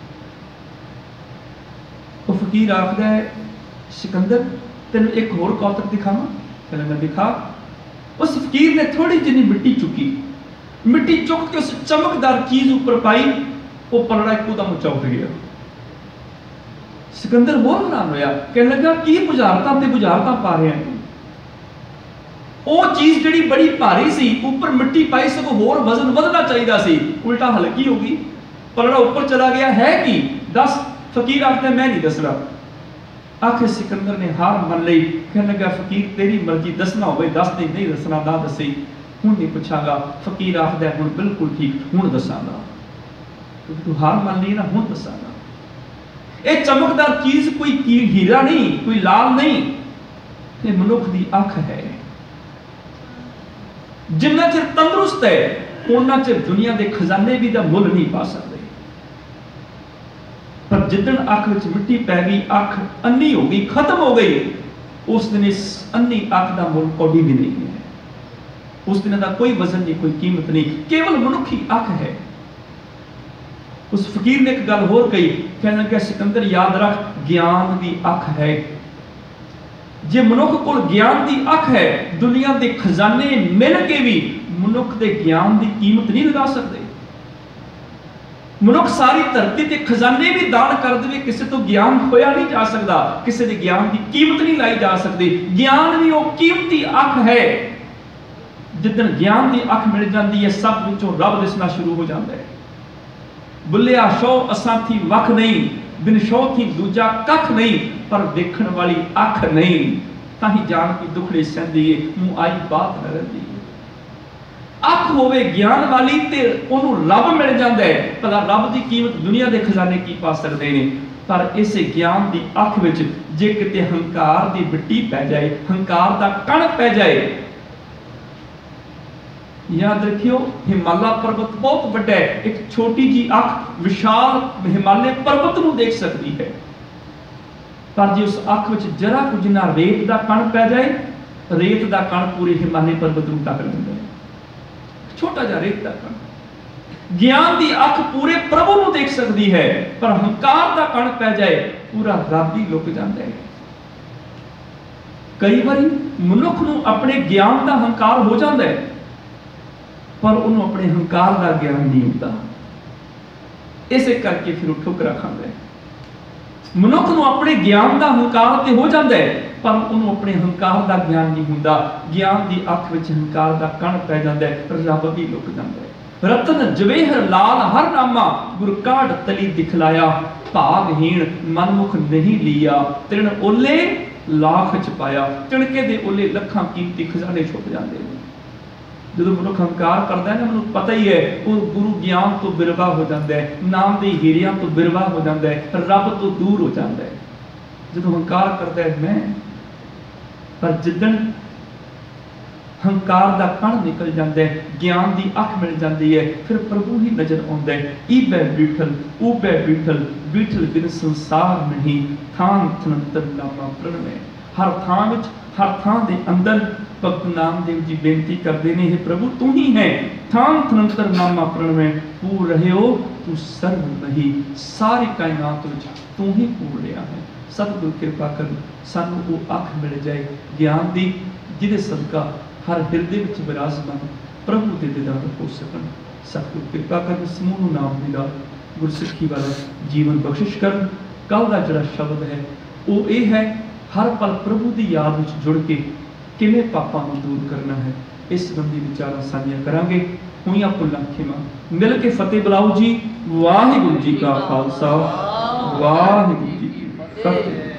Speaker 1: तो फकीर आखदा है सिकंदर तेन एक होर कौतक दिखावा। कहने लगा दिखा। उस फकीर ने थोड़ी जिनी मिट्टी चुकी, मिट्टी चुक के उस चमकदार चीज ऊपर पाई, वो पलड़ा एकदम उच्चा उठ गया। सिकंदर बहुत हैरान होया, कहने लगा की बुझारतां ते बुझारतां पा रहे हैं। वो चीज जिहड़ी बड़ी भारी सी, ऊपर मिट्टी पाई, सगों होर वजन वधना चाहिदा सी, उल्टा हल्की हो गई, पलड़ा ऊपर चला गया। है कि दस? फकीर आखदा मैं नहीं दसना। आखिर सिकंदर ने हार मन ली। कहने लगा फकीर तेरी मर्जी, दसना होवे दस दे, नहीं दसना ना दसी, हुण नहीं पुछांगा। फकीर आखदा हुण बिल्कुल ठीक, हुण दसांगा, क्योंकि तू हार मान ली ना, हुण दसांगा। ये चमकदार चीज कोई हीरा नहीं, कोई लाल नहीं, ये मनुख दी अख है। जिन्ना चिर तंदुरुस्त है उन्ना चिर दुनिया के खजाने भी दा मुल नहीं पा सकते, पर जिदन अख विच मिट्टी पै गई, अख अन्नी हो गई, खत्म हो गई, उस दिन इस अन्नी अख का मुल कौड़ी भी नहीं है। उस दिन का कोई वजन नहीं, कोई कीमत नहीं, केवल मनुखी अख है। उस फकीर ने एक गल होर कही, कहने लगा सिकंदर याद रख, ज्ञान की अख है। जे मनुख को ज्ञान की अख है, दुनिया के खजाने मिल के भी मनुख के ज्ञान की कीमत नहीं लगा सकते। मनुख सारी धरती के खजाने भी दान कर दे, किसी तो ज्ञान खोया नहीं जा सकता, किसी के ज्ञान की कीमत नहीं लाई जा सकती। ज्ञान भी वो कीमती अख है, जिदन ज्ञान की अख मिल जाती है, सब विचों रब दिसना शुरू हो जाता है। बुलिया शो असां थी वख नहीं, बिन शो थी दूजा कख नहीं, पर देखण वाली अख नहीं, ताही जान की दुखड़े सहंदी है, मुंह आई बात न रहिंदी। अख होवे ज्ञान वाली ते ओनू रब मिल जाता है। भला रब की कीमत दुनिया के खजाने की पा सकते हैं, पर इस ज्ञान की अख विच जे किते हंकार की मिट्टी पै जाए, हंकार का कण पै जाए, याद रखियो हिमालय पर्वत बहुत बड़ा है, एक छोटी जी अख विशाल हिमालय पर्वत को देख सकती है, पर जो उस अख विच जरा कुछ ना रेत का कण पै जाए, रेत का कण पूरे हिमालय पर्वत को ढक लेंदा है, छोटा जा रेत का कण। ज्ञान की अख पूरे प्रभु को देख सकती है, पर हंकार का कण पै जाए, पूरा रब ही लुक जाता है। कई बार मनुख को अपने ज्ञान का हंकार हो जाता है, पर उन्होंने अपने हंकार का ज्ञान नहीं होता, इसे करके फिर ठुकरा खांदा है। मनुख को अपने ज्ञान का हंकार तो हो जाता है, पर उन्होंने अपने हंकार का ज्ञान नहीं होता। ज्ञान की अख विच हंकार का कण पै जाता है, रब भी लुक जाता है। रतन जवेहर लाल हर नामा, गुर काढ़ तली दिखलाया, भागहीन मनमुख नहीं लिया, तृण ओले लाख च पाया। तिणके दे ओले लखां कीमती खजाने छुप जाते हैं। जो मनुख हंकार करता है ना, मनुख पता ही है, वो गुरु ज्ञान तो बिरवा हो जाता है, नाम के हीरिया तो बिरवा हो जाता है, रब तो दूर हो जाता है। जो हंकार करता है मैं, पर जिदन हंकार का कण निकल जाता है, ज्ञान की अख मिल जाती है, फिर प्रभु ही नजर आता है। ईबे बीठल ऊबे बीठल, बीठल बिन संसार नहीं, थान थनंतर नामा प्रण में। हर थां विच, हर थां दे अंदर भगत नामदेव जी बेनती करते हैं, हे प्रभु तू ही है, थान थनंतर नामा प्रण में, पूर रहे हो तू सर्व नहीं, सारी कायनात विच तू ही पूर रहा है। सतगुरु कृपा कर सानू वो अख मिल जाए ज्ञान की, जिहदे सदका हर हृदय विच विराजमान प्रभु के दीदार हो सकन। सतगुरु कृपा कर समूह नाम मिला, गुरसिੱਖੀ वाला जीवन बख्शिश कर। कल का जिहड़ा शब्द है वो ये है, हर पल प्रभु की याद विच जुड़ के किवें पापां नूं दूर करना है, इस संबंधी विचार साझा करांगे। होईयां भुल्लां खिमा मिल के फतेह बुलाओ जी। वाहिगुरू जी का खालसा, वाहिगुरू जी की फतेह।